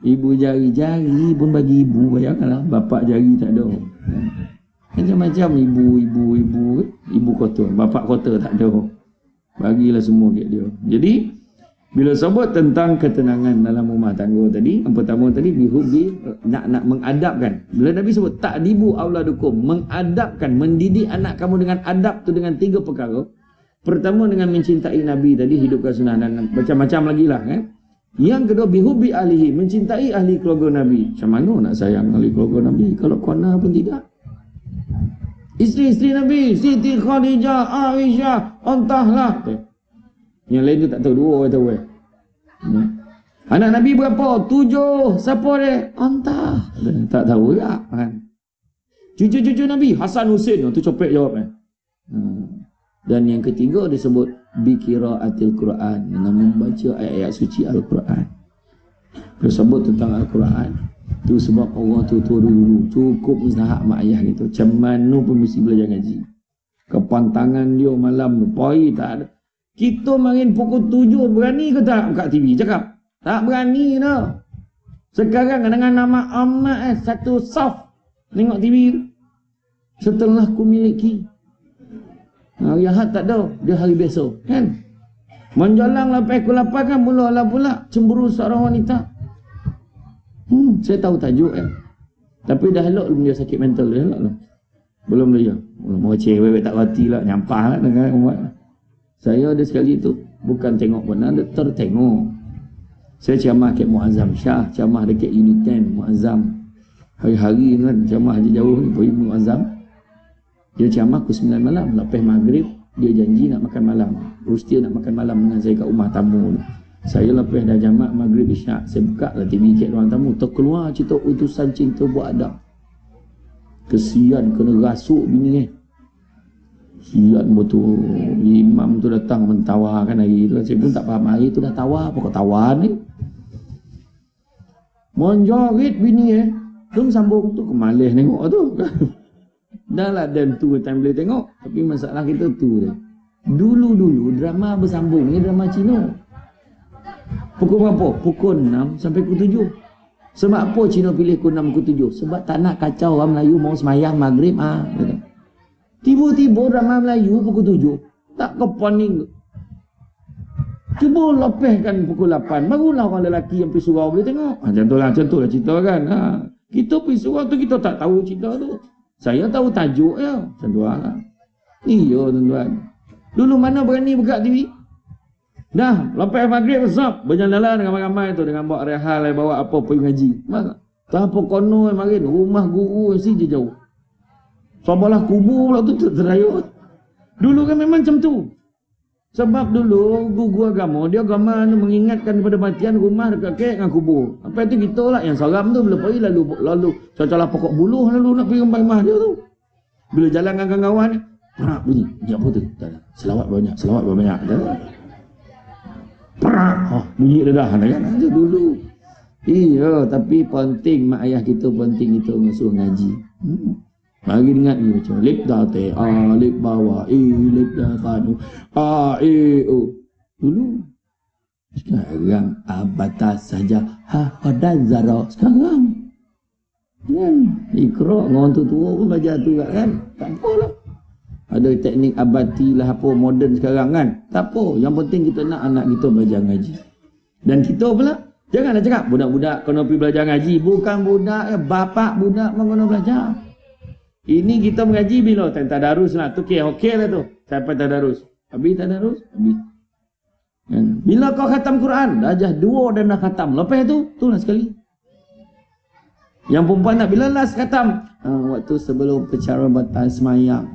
Ibu jari-jari pun bagi ibu, bayangkanlah. Bapak jari tak ada. Macam-macam ibu-ibu, ibu, ibu kotor. Bapak kotor tak ada. Bagilah semua kat dia. Jadi, bila sebut tentang ketenangan dalam rumah tangga tadi, yang pertama tadi, bihubi, nak nak mengadapkan. Bila Nabi sebut, ta'dibu auladukum, mengadapkan, mendidik anak kamu dengan adab tu dengan tiga perkara. Pertama dengan mencintai Nabi tadi, hidupkan sunnah dan macam-macam lagi lah. Eh? Yang kedua, bihubi ahlihi, mencintai ahli keluarga Nabi. Macam mana nak sayang ahli keluarga Nabi kalau kona pun tidak? Isteri-isteri Nabi, Siti Khadijah, Aisyah, entahlah. Eh. Yang lain tu tak tahu, dua orang tahu eh. Hmm. Anak Nabi berapa? Tujuh. Siapa dia? Entah. Tak tahu tak kan. Cucu-cucu Nabi, Hasan Husin, tu copek jawab eh. Hmm. Dan yang ketiga disebut biqiraatil Quran, dengan membaca ayat-ayat suci Al-Quran. Dia sebut tentang Al-Quran. Tu sebab Allah tu tu dulu cukup mustahak mak ayah gitu. Macam mana pun mesti belajar ngaji. Kepantangan dia malam tu poi tak ada. Kita main pukul tujuh berani ke tak buka T V cakap? Tak berani dah. Sekarang dengan nama Ahmad eh, satu soft tengok T V setelah ku miliki. Hari Ahad tak ada, dia hari biasa kan. Menjalang lepas pukul lapan kan mula-mula pula cemburu seorang wanita. Hmm, saya tahu tajuk kan. Tapi dah elok belum dia sakit mental dah elok lah. Belum dia. Belum mau cewek tak rati lah, nyampah lah dengan umat. Saya ada sekali tu bukan tengok benar, dia tertengok. Saya ceramah kat Muazzam Shah, ceramah dekat Unit ten Muazzam. Hari-hari kan ceramah je jauh ni pergi Muazzam. Dia ceramah pukul sembilan malam, lepas maghrib dia janji nak makan malam. Rustia nak makan malam dengan saya kat rumah tamu ni. Saya lepas dah jamak maghrib isyak, saya buka lah T V kat ruang tamu, terkeluar cerita utusan cinta buat adab. Kesian kena rasuk bini eh. Sian betul. Imam tu datang mentawarkan hari tu. Saya pun tak faham hari tu dah tawar apa kau tawar ni. Monjorit bini eh. Belum sambung tu kemalih tengok tu. Dah lah dan tu time boleh tengok. Tapi masalah kita tu dia. Dulu-dulu drama bersambung ni drama Cina. Pukul berapa? Pukul enam sampai pukul tujuh. Sebab apa Cina pilih pukul enam pukul tujuh? Sebab tak nak kacau orang Melayu mau semayang maghrib ah. Gitu. Tiba-tiba drama Melayu pukul tujuh. Tak keponing. Cuba lepaskan pukul lapan. Barulah orang lelaki yang pergi surau boleh tengok. Ha, macam tu lah, macam tu lah cerita kan. Ha. Kita pergi surau tu kita tak tahu cerita tu. Saya tahu tajuk ya. Macam tu lah. Iya tuan-tuan. Dulu mana berani buka T V? Dah, lepas maghrib besok berjalan-jalan dengan ramai-ramai tu. Dengan bawa rehal, bawa apa pergi ngaji. Masa? Tak apa kono yang marin. Rumah guru mesti je jauh. Sabalah kubur pula tu terayut. Dulu kan memang macam tu. Sebab dulu guru agama, dia agama tu mengingatkan kepada matian rumah dekat kek dengan kubur. Apa itu kita lah yang seram tu bila pergi lalu lalu cacalah pokok buluh lalu nak pergi rumah dia tu. Bila jalan dengan kawan-kawan ni, perak bunyi. Bunyi apa tu? Tak ada. Selawat banyak, selawat banyak. Tak ada. Perak. Oh, bunyi dah dah kan. Itu dulu. Iya, tapi penting mak ayah kita penting itu musuh ngaji. Hmm. Bagi ingat ni macam lip dah te a lip bawah e lip dah padu a e o dulu. Sekarang abatas saja ha dan zara sekarang kan ikra dengan tu tua pun belajar tu kan tak apalah. Ada teknik abati lah apa moden sekarang kan tak apa, yang penting kita nak anak kita belajar ngaji. Dan kita pula janganlah cakap budak-budak kena pergi belajar ngaji, bukan budak eh, bapak budak pun kena belajar. Ini kita mengaji bila? Time tadarus lah. Tu okey, okey lah tu. Sampai tadarus. Habis tadarus? Habis. Kan? Bila kau khatam Quran? Darjah dua dan dah khatam. Lepas tu, tu lah sekali. Yang perempuan nak bila last khatam? Uh, waktu sebelum percarabatan semayang.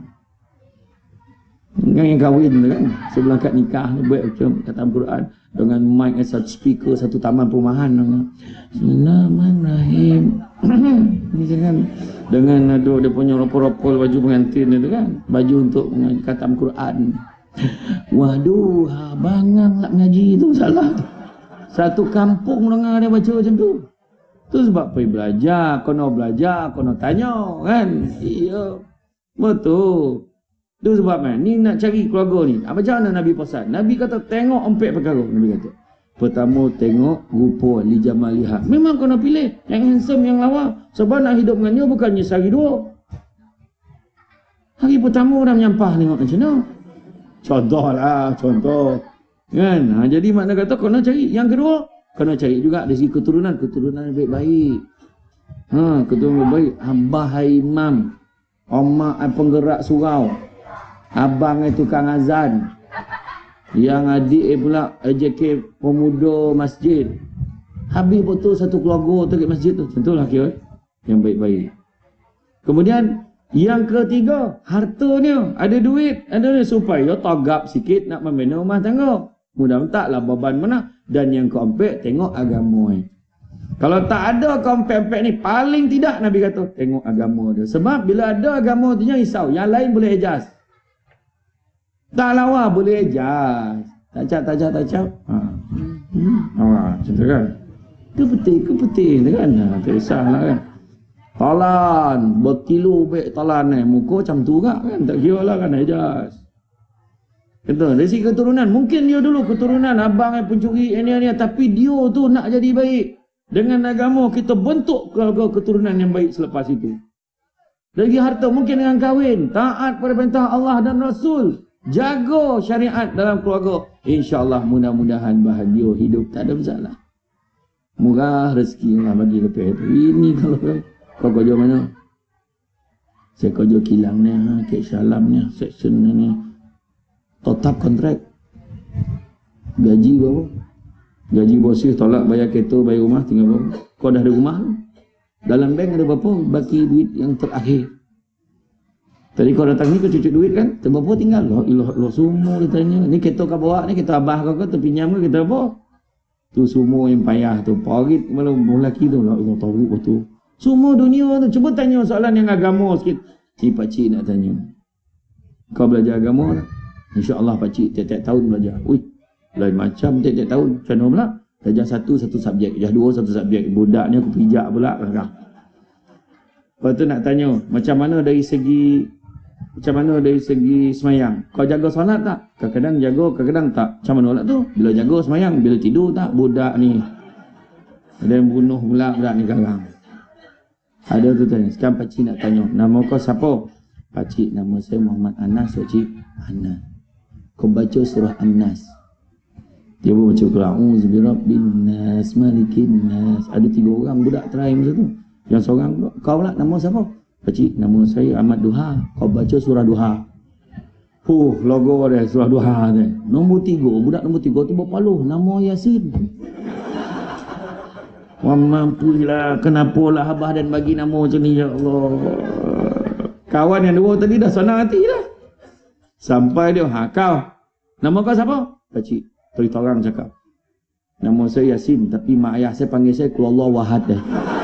Yang yang kahwin tu kan. Sebelum akad nikah ni buat macam khatam Quran. Dengan mic dan satu speaker, satu taman perumahan. Bismillahirrahmanirrahim. Ni kan dengan ada dia punya ropol-ropol baju pengantin itu kan, baju untuk khatam Quran. Waduh, bangang nak mengaji tu salah. Satu kampung dengar dia baca macam tu. Tu sebab pergi belajar, kono belajar, kono tanya kan. Iya. Betul. Tu sebab kan ni nak cari keluarga ni. Apa macam mana Nabi pesan? Nabi kata tengok empat perkara Nabi kata. Pertama tengok rupa li jamal lihat. Memang kena pilih yang handsome, yang lawa. Sebab nak hidup dengan dia bukannya sehari dua. Hari pertama orang menyampah tengok macam mana. Contoh lah, contoh. Kan? Ha, jadi makna kata kena cari. Yang kedua, kena cari juga dari segi keturunan. Keturunan yang baik-baik. Ha, keturunan yang baik. Abah imam. Omak penggerak surau. Abang tukang azan. Yang adik eh pula A J K pemuda masjid. Habis betul satu keluarga tu kat masjid tu. Contohlah kira yang baik-baik. Kemudian yang ketiga, hartanya. Ada duit, ada duit supaya tagap sikit nak membina rumah tangga. Mudah taklah beban mana. Dan yang keempat, tengok agama. Kalau tak ada keempat-empat ni, paling tidak Nabi kata tengok agama dia. Sebab bila ada agama tu jangan risau. Yang lain boleh ejaz. Tak lawa boleh ejaz. Tak cap, tak cap, tak cap. Ha. Hmm. Ha, macam tu kan. Ke peti, ke peti kan. Ha, tak risaulah kan. Talan, berkilo baik talan ni. Muka macam tu kan. Tak kira lah kan ejaz. Kata, dari segi keturunan. Mungkin dia dulu keturunan abang yang pencuri ini, ini. Tapi dia tu nak jadi baik. Dengan agama kita bentuk keluarga keturunan yang baik selepas itu. Dari harta mungkin dengan kahwin. Taat pada perintah Allah dan Rasul. Jaga syariat dalam keluarga. InsyaAllah mudah-mudahan bahagia hidup. Tak ada masalah. Murah rezeki Allah bagi lebih itu. Ini kalau kau kerja mana? Saya kerja kilang ni, Kek Syalam ni, section ni. Tetap kontrak. Gaji berapa? Gaji bosih tolak bayar kereta, bayar rumah, tinggal berapa? Kau dah ada rumah? Dalam bank ada berapa? Baki duit yang terakhir. Tadi kau datang ni kau cucuk duit kan? Terberapa tinggal? Loh, ilah, loh semua dia tanya. Ni kereta kau bawa ni, kereta abah kau ke? Terpinjam ke kereta apa? Tu semua yang payah tu. Parit malah lelaki tu. Lah, ilah tahu betul. Semua dunia tu. Cuba tanya soalan yang agama sikit. Ni pakcik nak tanya. Kau belajar agama tak? InsyaAllah pakcik tiap-tiap tahun belajar. Ui, lain macam tiap-tiap tahun. Macam mana pula? Belajar satu, satu subjek. Belajar dua, satu subjek. Budak ni aku pijak pula. Lepas tu nak tanya. Macam mana dari segi Macam mana dari segi semayang? Kau jaga solat tak? Kadang-kadang jaga, kadang-kadang tak. Macam mana pula tu? Bila jaga semayang, bila tidur tak? Budak ni ada yang bunuh pula budak ni garang. Ada tu tanya. Sekarang pakcik nak tanya. Nama kau siapa? Pakcik, nama saya Muhammad Anas. Pakcik, Anas. Kau baca surah An-Nas. Dia pun baca Quran. A'udzu birabbin nas, malikin nas. Ada tiga orang budak terakhir masa tu. Yang seorang, kau pula nama siapa? Pakcik, nama saya Ahmad Duha. Kau baca surah Duha. Huh, logo dia surah Duha dia. Nombor tiga, budak nombor tiga tu berpaluh. Nama Yasin. Wah, mampulah. Kenapalah Abah dan bagi nama macam ni, ya Allah. Kawan yang dua tadi dah senang hati lah. Sampai dia, ha kau. Nama kau siapa? Pakcik, cerita orang cakap. Nama saya Yasin, tapi mak ayah saya panggil saya Kulullah Wahad dah.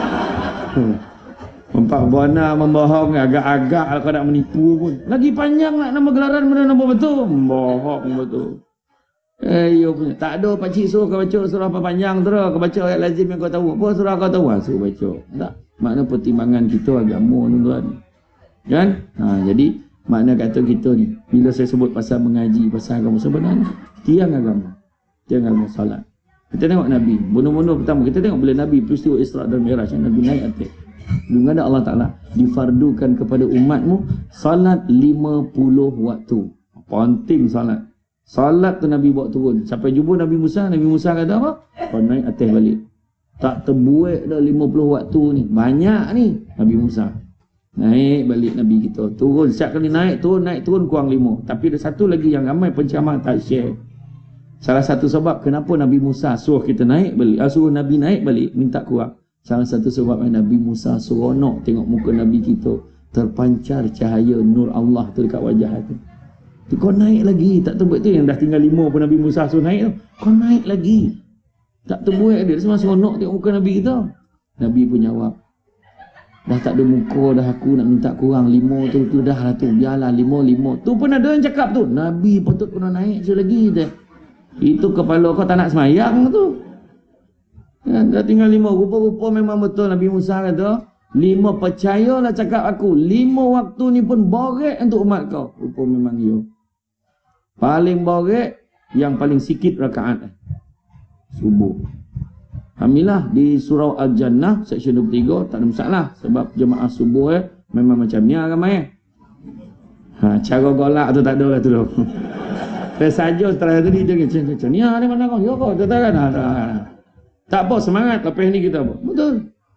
Empat buana membohong, agak-agak kau nak menipu pun. Lagi panjang nak nama gelaran mana nama betul. Bohong betul. Eh, yo punya. Tak ada pakcik suruh kau baca surah apa panjang terus. Kau baca ayat lazim yang kau tahu. Apa surah kau tahu? Ha, suruh baca. Tak. Makna pertimbangan kita agama tuan-tuan. Kan? Ha, jadi makna kata kita ni. Bila saya sebut pasal mengaji, pasal agama sebenarnya. Tiang agama. Tiang agama salat. Kita tengok Nabi. Bunuh-bunuh pertama. Kita tengok bila Nabi peristiwa Isra' dan Mi'raj. Nabi naik atas. Dengan ada Allah Ta'ala difardukan kepada umatmu salat lima puluh waktu. Penting salat. Salat tu Nabi buat turun. Sampai jumpa Nabi Musa. Nabi Musa kata apa? Kau naik atas balik. Tak terbuat dah lima puluh waktu ni. Banyak ni Nabi Musa. Naik balik Nabi kita. Turun. Setiap kali naik turun, naik turun kurang lima. Tapi ada satu lagi yang ramai penceramah tak share. Salah satu sebab kenapa Nabi Musa suruh kita naik balik. Ah, suruh Nabi naik balik. Minta kurang. Salah satu sebab Nabi Musa seronok tengok muka Nabi kita terpancar cahaya nur Allah tu dekat wajah tu. Tu kau naik lagi. Tak terbuat tu yang dah tinggal lima pun Nabi Musa suruh naik tu. Kau naik lagi. Tak terbuat dia. Semua seronok tengok muka Nabi kita. Nabi pun jawab. Dah tak ada muka dah aku nak minta kurang. Lima tu tu dah lah tu. Biarlah lima lima. Tu pun ada yang cakap tu. Nabi patut kena naik sekali lagi dah. Itu kepala kau tak nak semayang tu. Ya, dah tinggal lima. Rupa-rupa memang betul Nabi Musa kata. Lima, percayalah cakap aku. Lima waktu ni pun borek untuk umat kau. Rupa memang ya. Paling borek, yang paling sikit rakaat. subuh. Alhamdulillah di surau Al-Jannah section dua puluh tiga tak ada masalah sebab jemaah subuh eh memang macam ni ramai eh. Ha, cara golak tu tak ada lah tu. Saya saja setelah tadi dia kata macam ni ah ni mana kau? Ya kau tak kan. Tak apa semangat lepas ni kita apa? Betul.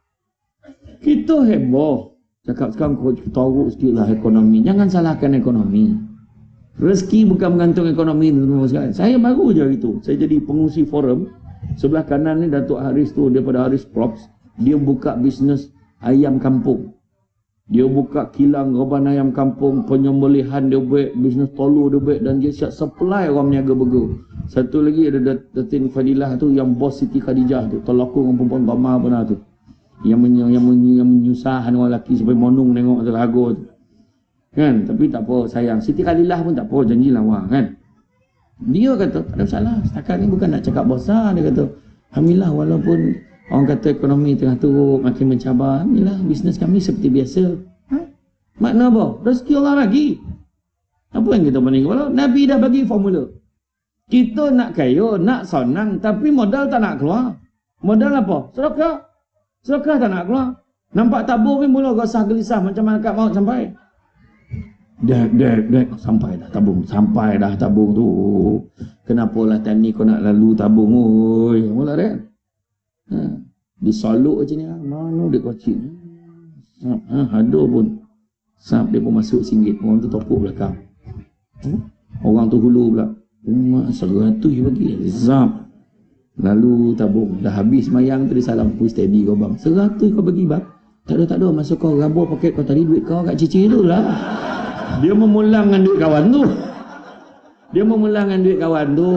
Kita heboh. Cakap sekarang kau teruk sikit lah ekonomi. Jangan salahkan ekonomi. Rezeki bukan bergantung ekonomi. Saya baru je gitu. Saya jadi pengurusi forum. Sebelah kanan ni Datuk Haris tu daripada Haris Props. Dia buka bisnes ayam kampung. Dia buka kilang reban ayam kampung, penyembelihan dia buat, bisnes tolu dia buat dan dia siap supply orang meniaga burger. Satu lagi ada Datin Fadilah tu yang bos Siti Khadijah tu, terlaku dengan perempuan Bama benar tu. Yang men, yang, men, yang menyusahkan orang lelaki sampai monung tengok lagu tu. Kan? Tapi tak apa sayang. Siti Khadijah pun tak apa janji lawa kan. Dia kata tak ada masalah. Setakat ni bukan nak cakap besar, dia kata alhamdulillah walaupun orang kata ekonomi tengah teruk, makin mencabar, alhamdulillah bisnes kami seperti biasa. Ha? Makna apa? Rezeki Allah lagi. Apa yang kita banding? Walau Nabi dah bagi formula. Kita nak kaya, nak senang, tapi modal tak nak keluar. Modal apa? Sedekah. Sedekah tak nak keluar. Nampak tabung pun mula gosah gelisah macam malaikat maut sampai. Dek, dek, dek, sampai dah tabung. Sampai dah tabung tu. Kenapalah time ni kau nak lalu tabung? Oi, mula dek. Ha, disolok macam ni lah. Mana dia kocik sap, ha, ada pun sap dia pun masuk singgit. Orang tu topuk belakang. Hmm? Orang tu hulu pula umat seratus bagi zap. Lalu tabung dah habis mayang tu dia salam pun steady kau bang. Seratus kau bagi bang. Tak ada tak ada masuk kau rabur poket kau tadi duit kau kat cici tu lah. Dia memulang dengan duit kawan tu. Dia memulang dengan duit kawan tu.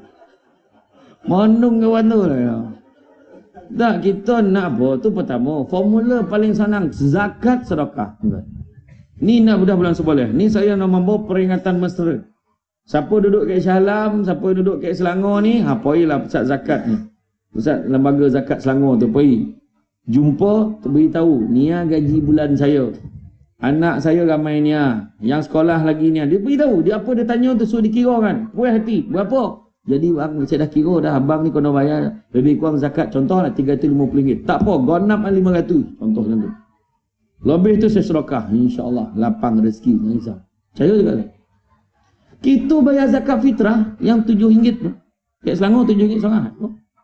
Monong kawan tu lah ya. Tak, kita nak apa? Tu pertama. Formula paling senang. Zakat sedekah. Ni nak budak bulan seboleh. Ni saya nak membawa peringatan mesra. Siapa duduk kat Shah Alam, siapa duduk kat Selangor ni, ha, pergilah pusat zakat ni. Pusat lembaga zakat Selangor tu, pergi. Jumpa, beritahu. Ni gaji bulan saya. Anak saya ramai ni. Yang sekolah lagi ni. Dia beritahu. Dia apa dia tanya tu, suruh dikira kan. Puas hati. Berapa? Jadi bang, saya dah kira dah, abang ni kena bayar lebih kurang zakat, contoh lah tiga ratus lima puluh ringgit. Tak apa, gonap lima ratus, contoh macam tu. Lebih tu saya sedekah, insyaAllah, lapang rezeki. Percaya juga tak? Kita bayar zakat fitrah yang tujuh ringgit tu. Kat Selangor tujuh ringgit seorang.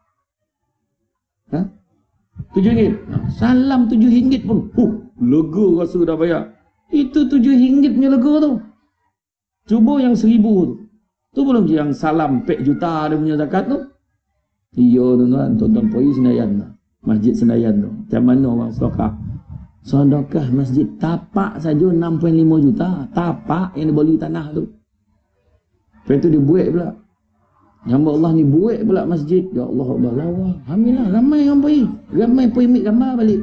Ha? tujuh ringgit. Salam tujuh ringgit pun. Huh, lega rasa dah bayar. Itu tujuh ringgit punya lega tu. Cuba yang seribu tu. Tu belum yang salam pek juta dia punya zakat tu. Iya tuan-tuan, tuan-tuan pergi Senayan lah. Masjid Senayan tu. Macam mana orang sedekah? Sedekah masjid tapak saja enam perpuluhan lima juta. Tapak yang dibeli tanah tu. Lepas tu dia buat pula. Hamba Allah ni buat pula masjid. Ya Allah, Allah lawa. Alhamdulillah, ramai orang pergi. Ramai pergi ambil gambar balik.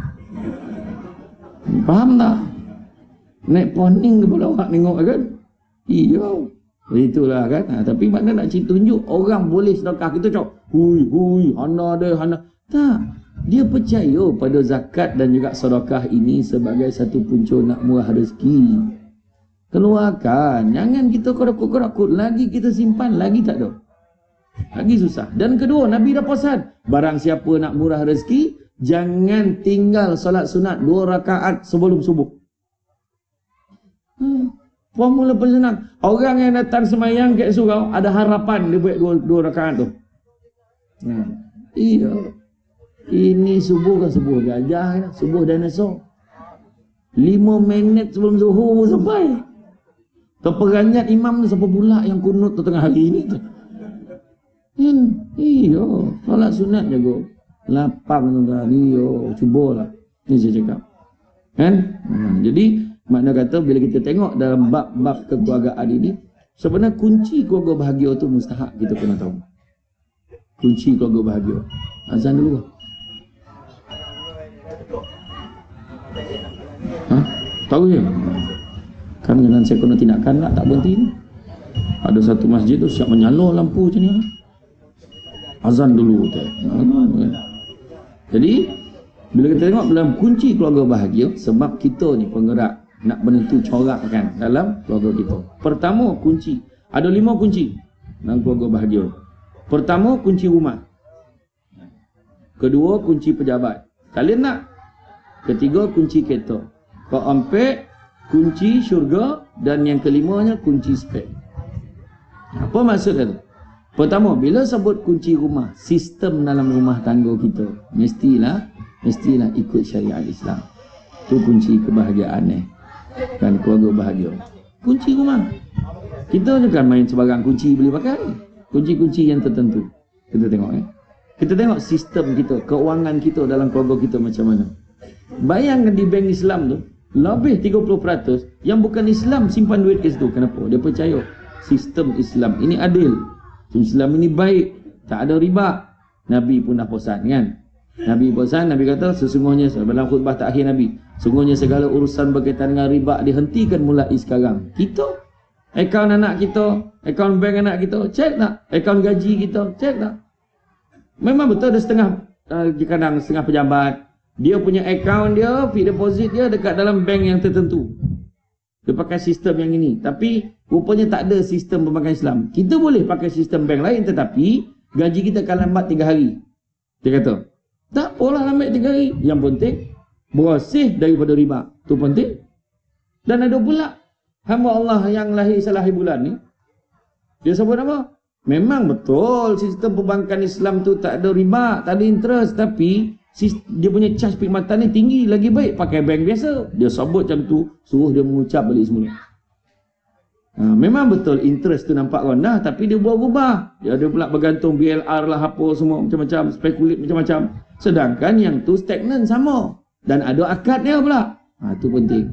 Faham tak? Naik poning kepala awak tengok kan? Iya. Itulah kan. Ha, tapi mana nak tunjuk orang boleh sedekah. Kita cakap, hui, hui, hana ada, hana. Tak. Dia percaya pada zakat dan juga sedekah ini sebagai satu punca nak murah rezeki. Keluarkan. Jangan kita kerakut-kerakut. Lagi kita simpan, lagi tak ada. Lagi susah. Dan kedua, Nabi dah pesan. Barang siapa nak murah rezeki, jangan tinggal solat sunat dua rakaat sebelum subuh. Hmm. Formula paling senang. Orang yang datang semayang kat surau ada harapan dia buat dua, dua rakaat tu. Hmm. Iya. Ini subuh kan subuh gajah, subuh dinosaur. Lima minit sebelum zuhur sampai. Terperanjat imam tu siapa pula yang kunut tu tengah hari ni tu. Hmm. Iya. Solat sunat jago. Lapang tuan-tuan. Iya. Cubalah. Ini saya cakap. Kan? Hmm. Jadi makna kata bila kita tengok dalam bab-bab kekeluargaan ini, sebenarnya kunci keluarga bahagia tu mustahak kita kena tahu. Kunci keluarga bahagia. Azan dulu. Ha? Tahu je? Kan dengan saya kena tindakan lah, tak berhenti ni. Ada satu masjid tu siap menyala lampu macam ni. Azan dulu. Jadi, bila kita tengok dalam kunci keluarga bahagia, sebab kita ni penggerak nak menentu corak kan dalam keluarga kita. Pertama kunci. Ada lima kunci dalam keluarga bahagia. Pertama kunci rumah. Kedua, kunci pejabat. Kalian nak? Ketiga, kunci kereta. Keempat, kunci syurga. Dan yang kelimanya, kunci spek. Apa maksudnya tu? Pertama, bila sebut kunci rumah, sistem dalam rumah tangga kita mestilah mestilah ikut syariat Islam. Itu kunci kebahagiaan eh. Kan keluarga bahagia. Kunci rumah. Kita bukan main sebarang kunci boleh pakai. Kunci-kunci yang tertentu. Kita tengok eh. Kita tengok sistem kita, keuangan kita dalam keluarga kita macam mana. Bayangkan di bank Islam tu, lebih tiga puluh peratus yang bukan Islam simpan duit ke situ. Kenapa? Dia percaya sistem Islam ini adil. Islam ini baik, tak ada riba. Nabi pun dah pesan kan. Nabi pesan, Nabi kata sesungguhnya dalam khutbah terakhir Nabi, sesungguhnya segala urusan berkaitan dengan riba dihentikan mulai sekarang. Kita, akaun anak kita, akaun bank anak kita, cek tak? Akaun gaji kita, cek tak? Memang betul ada setengah uh, kadang setengah pejabat, dia punya akaun dia, fixed deposit dia dekat dalam bank yang tertentu. Dia pakai sistem yang ini. Tapi rupanya tak ada sistem pembayaran Islam. Kita boleh pakai sistem bank lain, tetapi gaji kita akan lambat tiga hari. Dia kata, tak apalah lambat tiga hari. Yang penting, bersih daripada riba. Itu penting. Dan ada pula hamba Allah yang lahir salah bulan ni. Dia sebut apa? Memang betul sistem perbankan Islam tu tak ada riba, tak ada interest. Tapi dia punya charge perkhidmatan ni tinggi, lagi baik pakai bank biasa. Dia sebut macam tu, suruh dia mengucap balik semula. Ha, memang betul interest tu nampak rendah, tapi dia buat-ubah. Dia ada pula bergantung B L R lah, apa semua macam-macam, spekulit macam-macam. Sedangkan yang tu stagnan sama. Dan ada akadnya pula. Ha, tu penting.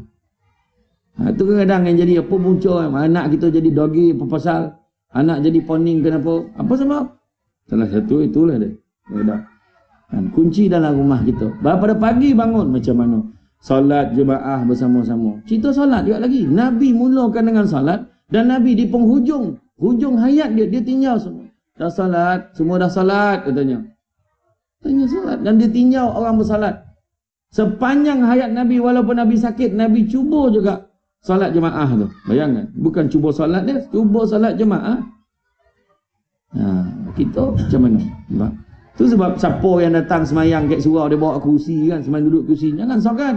Ha, tu kadang-kadang yang jadi apa muncul, anak kita jadi dogi apa pasal, anak jadi poning kenapa, apa sebab? Salah satu itulah dia. Dah. Dan kunci dalam rumah kita. Pada pagi bangun macam mana? Solat jemaah bersama-sama. Cerita solat juga lagi. Nabi mulakan dengan solat. Dan Nabi di penghujung. Hujung hayat dia. Dia tinjau semua. Dah solat. Semua dah solat katanya. Tanya solat. Dan dia tinjau orang bersolat. Sepanjang hayat Nabi, walaupun Nabi sakit, Nabi cuba juga solat jemaah tu. Bayangkan. Bukan cuba solat dia. Cuba solat jemaah. Nah, kita macam mana? Nampak? Tu sebab siapa yang datang semayang kat surau dia bawa kerusi kan, semayang duduk kerusi, jangan sokan.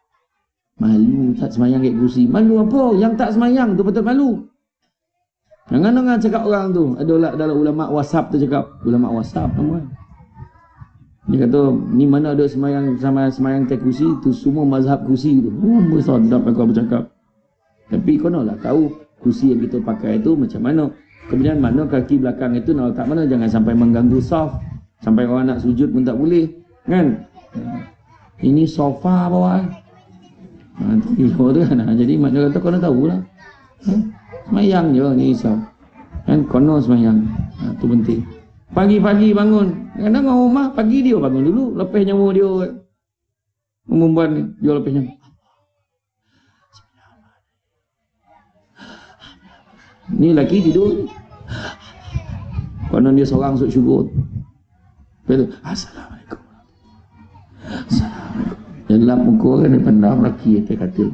Malu tak semayang kat kerusi. Malu apa? Yang tak semayang tu betul malu. Jangan-jangan cakap orang tu. Adalah dalam ulama WhatsApp tu cakap, ulama WhatsApp nama. Dia kata ni mana ada semayang sama semayang kat kerusi tu semua mazhab kerusi tu. Oh, bersadap aku bercakap. Tapi konolah tahu kerusi yang kita pakai tu macam mana. Kemudian mana kaki belakang itu nak letak mana, jangan sampai mengganggu saf. Sampai orang nak sujud pun tak boleh. Kan? Ini sofa bawah. Ha, tu kilo tu kan. Jadi makna kata kau nak tahulah. Ha? Semayang je ni isap. Kan? Kono semayang. Ha, tu penting. Pagi-pagi bangun. Kadang orang rumah pagi dia bangun dulu. Lepas nyawa dia. Perempuan ni. Dia lepas nyawa. Ni lelaki tidur. Konon dia seorang suk syurut. Betul. Assalamualaikum. Assalamualaikum. Yang dalam muka kan dia pendam lelaki atas katil.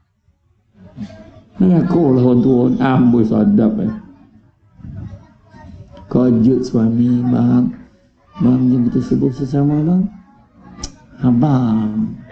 Mengaku lah orang tua. Amboi sadap eh. Kejut suami bang. Bang yang kita sebut sesama bang. Abang.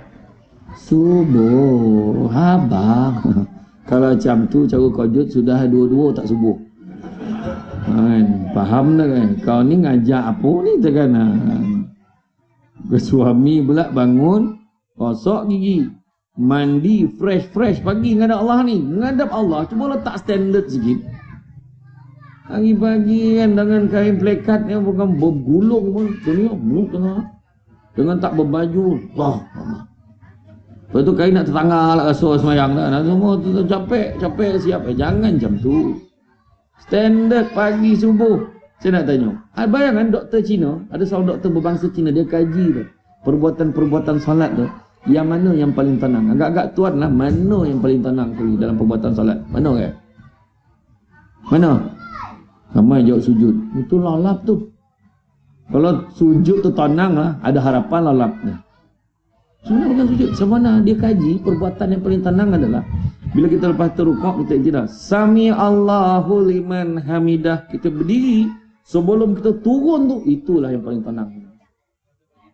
Subuh. Abang. Kalau macam tu cara kejut sudah dua-dua tak subuh. Kan, faham dah kan? Kau ni ngajak apa ni tekanan? Suami pula bangun, gosok gigi, mandi fresh-fresh pagi ngadap Allah ni. Ngadap Allah, cuba letak standard sikit. Pagi-pagi kan dengan kain plekat yang bukan bergulung pun. Tengok, buruk tengah. Dengan tak berbaju. Wah, lepas tu kain nak tertanggal lah rasa semayang dah. Nak semua tu capek, capek siap. Eh, jangan macam tu. Standard pagi subuh. Saya nak tanya, bayangkan doktor Cina, ada seorang doktor berbangsa Cina, dia kaji tu perbuatan-perbuatan solat tu, yang mana yang paling tenang. Agak-agak tuan lah, mana yang paling tenang tu dalam perbuatan solat. Mana kan? Mana? Ramai jawab sujud. Itu lalap tu. Kalau sujud tu tenang lah, ada harapan lalap tu. Sebenarnya bukan sujud. Semana dia kaji, perbuatan yang paling tenang adalah bila kita lepas terukuk, kita ijrah Sami Allahu liman hamidah. Kita berdiri sebelum kita turun tu, itulah yang paling tenang.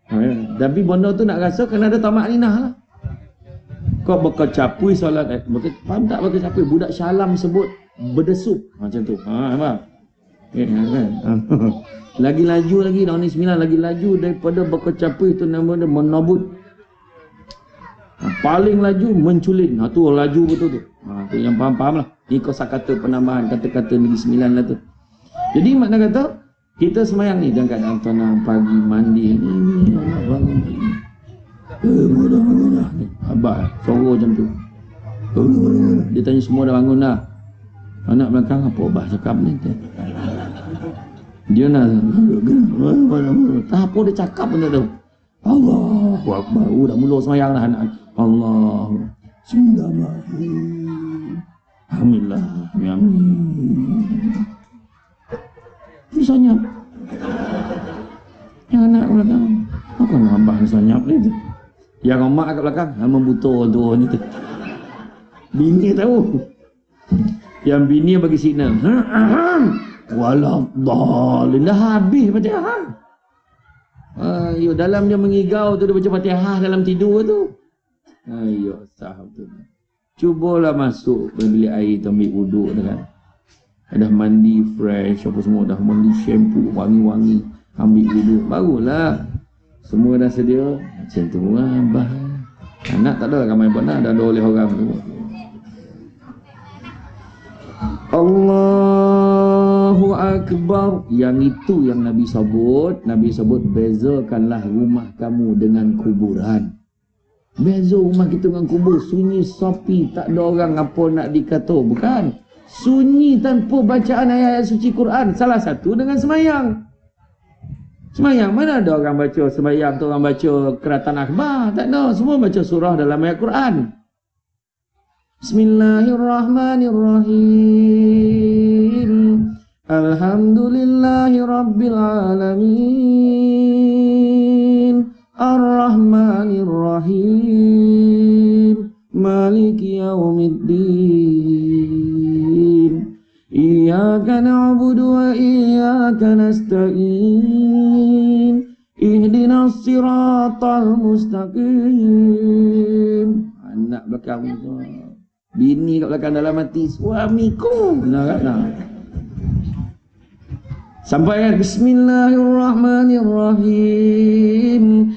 Ha, ya. Tapi benda tu nak rasa kena ada tamak ninah lah. Kau bakal capui solat, eh, bakal, faham tak bakal capui? Budak Syalam sebut berdesup. Macam tu. Ha, faham? Eh, kan? Lagi laju lagi, tahun ni sembilan lagi laju daripada bakal capui tu nama dia menabut. Ha, paling laju menculin. Ha, tu laju betul tu. Ha, tu yang faham-faham lah. Ni kosakata penambahan kata-kata Negeri Sembilan lah tu. Jadi makna kata, kita semayang ni dalam keadaan tenang, pagi, mandi, ni, ni, anak bangun ni. Eh, mudah bangun dah. Abah, suara macam tu. Dia tanya semua dah bangun dah. Anak belakang, apa Abah cakap ni? Dia nak, tak apa dia cakap pun tak tahu. Allahu Akbar. Oh, dah mula semayang dah anak. Allah. Bismillahirrahmanirrahim. Alhamdulillah. Amin. Misalnya yang anak kat belakang, apa nak abah misalnya ni tu? Yang mak kat belakang, nama butuh tu ni tu. Bini tahu. Yang bini bagi signal. Waladhdallin. Dah habis Fatihah. Ayo, dalam dia mengigau tu dia baca Fatihah dalam tidur tu. Ayo, sahab tu. Cubalah masuk ke bilik air tu ambil wuduk tu kan. Dah mandi fresh apa semua, dah mandi shampoo wangi-wangi, ambil wuduk, barulah semua dah sedia. Macam tu lah abah. Anak tak ada ramai benar, dah ada oleh orang tu. Allahu Akbar. Yang itu yang Nabi sebut. Nabi sebut bezakanlah rumah kamu dengan kuburan. Beza rumah kita dengan kubur, sunyi sepi, tak ada orang apa nak dikata, bukan. Sunyi tanpa bacaan ayat-ayat suci Quran. Salah satu dengan semayang. Semayang, mana ada orang baca semayang tu orang baca keratan akhbar? Tak ada, semua baca surah dalam ayat Quran. Bismillahirrahmanirrahim. Alhamdulillahi Rabbil Alamin. Ar-Rahmanir-Rahim. Maliki Yaumiddin. Iyyaka na'budu wa iyyaka nasta'in. Ihdinas siratal mustaqim. Anak belakang tu. Bini kat belakang dalam hati, suamiku. Benar tak? Nah. Sampai ayat Bismillahirrahmanirrahim.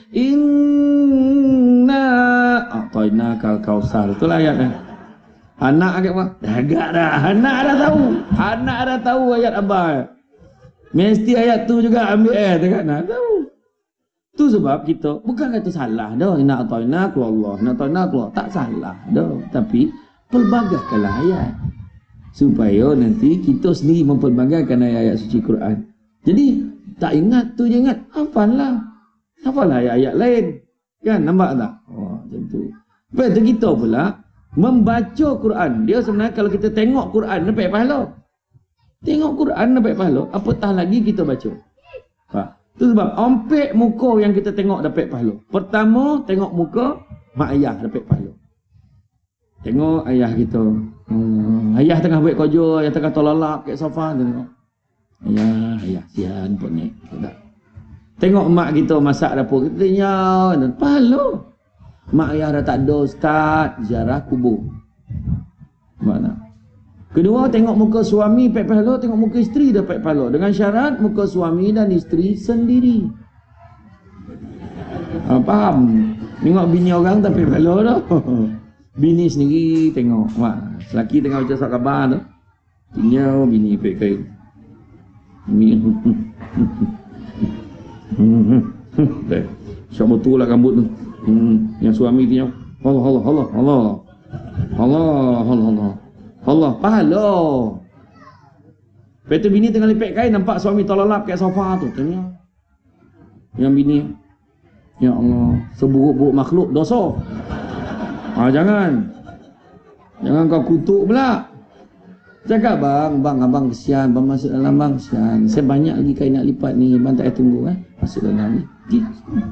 Inna a'tainakal kautsar. Itulah ayatnya. Anak agak apa? Dah agak dah. Anak dah tahu. Anak dah tahu ayat abah. Mesti ayat tu juga ambil eh dekat nak tahu. Tu sebab kita bukan kata salah dah. Inna a'tainak Allah. Inna a'tainak Allah. Tak salah dah. Tapi pelbagaikanlah ayat. Supaya nanti kita sendiri mempelbagaikan ayat-ayat suci Quran. Jadi tak ingat tu je ingat, hafallah. Hafallah ayat-ayat lain. Kan nampak tak? Oh, macam tu. Lepas tu kita pula membaca Quran. Dia sebenarnya kalau kita tengok Quran dapat pahala. Tengok Quran dapat pahala, apatah lagi kita baca. Ha. Tu sebab ompek muka yang kita tengok dapat pahala. Pertama tengok muka mak ayah dapat pahala. Tengok ayah kita. Hmm, ayah tengah buat kerja, ayah tengah tolak kat sofa tu tengok. Ayah, ayah sian pun ni. Tak. Tengok mak kita masak dapur, kita nyau dan pahala. Mak ayah dah tak ada ustaz, ziarah kubur. Mana? Kedua, tengok muka suami dapat pahala, tengok muka isteri dapat pahala. Dengan syarat muka suami dan isteri sendiri. Ha, faham? Tengok bini orang tapi pahala dah. Bini sendiri tengok mak lelaki tengah baca surat khabar tu, tinggal bini pek kain bini deh siapa betul lah rambut tu. hmm. Yang suami tengok Allah Allah Allah Allah Allah Allah Allah Allah pahala. Lepas tu bini tengah lepek kain, nampak suami terlelap kat sofa tu, tengok yang bini, ya Allah, seburuk-buruk makhluk dosa. Ah, jangan. Jangan kau kutuk pula. Cakap bang, bang abang kesian, bang masuk dalam bang kesian. Saya banyak lagi kain nak lipat ni, bang tak payah tunggu eh. Masuk dalam ni.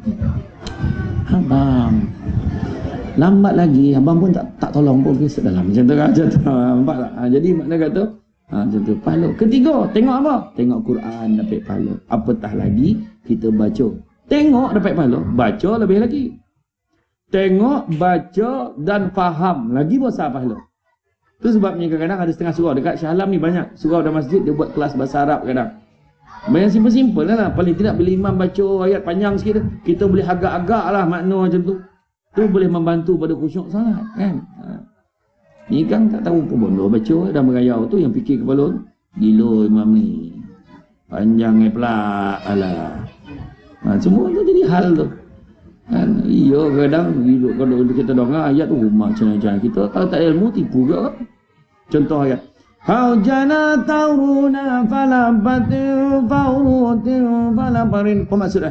Abang. Lambat lagi, abang pun tak tak tolong pun masuk dalam. Macam tu kan, macam tu. Nampak tak? Ha, jadi makna kata, ha, macam tu. Pahala. Ketiga, tengok apa? Tengok Quran dapat pahala. Apatah lagi kita baca Tengok dapat pahala, baca lebih lagi. Tengok, baca dan faham lagi besar pahala. Itu sebabnya kadang-kadang ada setengah surau dekat Shah Alam ni banyak surau dan masjid dia buat kelas bahasa Arab kadang. Yang simple-simple lah, paling tidak bila imam baca ayat panjang sikit kita boleh agak-agak lah makna macam tu. Tu boleh membantu pada khusyuk salat kan. Ha. Ni kan tak tahu pun bodoh baca dan merayau tu yang fikir kepala tu. Gila imam ni. Panjang eh pula. Alah. Ha, semua tu jadi hal tu. Kan, iya kadang hidup kalau kita dengar ayat tu macam-macam kita kalau tak ada ilmu tipu ke kan? Contoh ayat haujana tauruna falabatin faurutin falabarin apa maksud dah?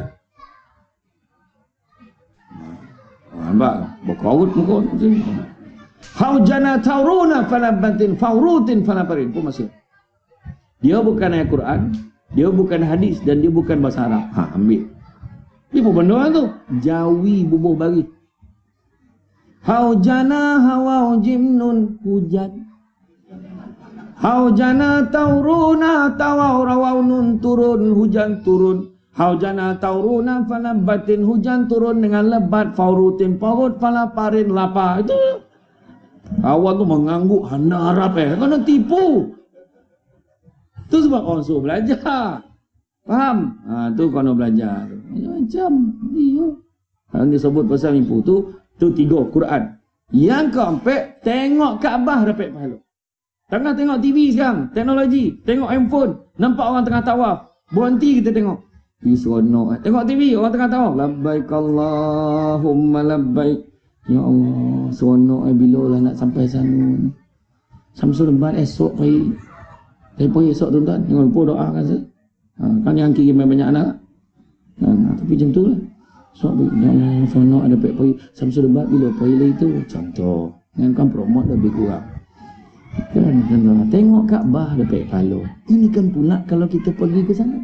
Nampak berkaut muka haujana tauruna falabatin faurutin falabarin apa maksud? Dia bukan ayat Quran, dia bukan hadis dan dia bukan bahasa Arab. Ha, ambil ni apa benda tu? Jawi bubuh bari. Haujana hawa jimnun hujan. Haujana tauruna tawau rawaunun turun hujan turun. Haujana tauruna falabatin hujan turun dengan lebat faurutin paut falaparin lapar. Itu awal tu mengangguk hana Arab eh. Kena tipu. Tu sebab orang suruh belajar. Faham? Ha, tu kena belajar. Macam dia. Kalau dia sebut pasal nipu tu, tu tiga Quran. Yang keempat, tengok Kaabah dapat pahala. Tengah tengok T V sekarang, teknologi, tengok handphone, nampak orang tengah tawaf. Berhenti kita tengok. Ih seronok. Tengok T V, orang tengah tawaf. Labbaik Allahumma labbaik. Ya Allah, seronok eh bila lah nak sampai sana. Samsul lebat esok pagi. Saya pergi esok tuan-tuan, jangan lupa doakan saya. Ha, kan yang kiri banyak anak. Ha, tapi macam tu lah. So, ya Allah, seronok ada pergi Samsul lebat bila pergi itu. Contoh. Yang kan promote lebih kurang. Kan, contoh. Tengok Kaabah dapat pahala. Ini kan pula kalau kita pergi ke sana.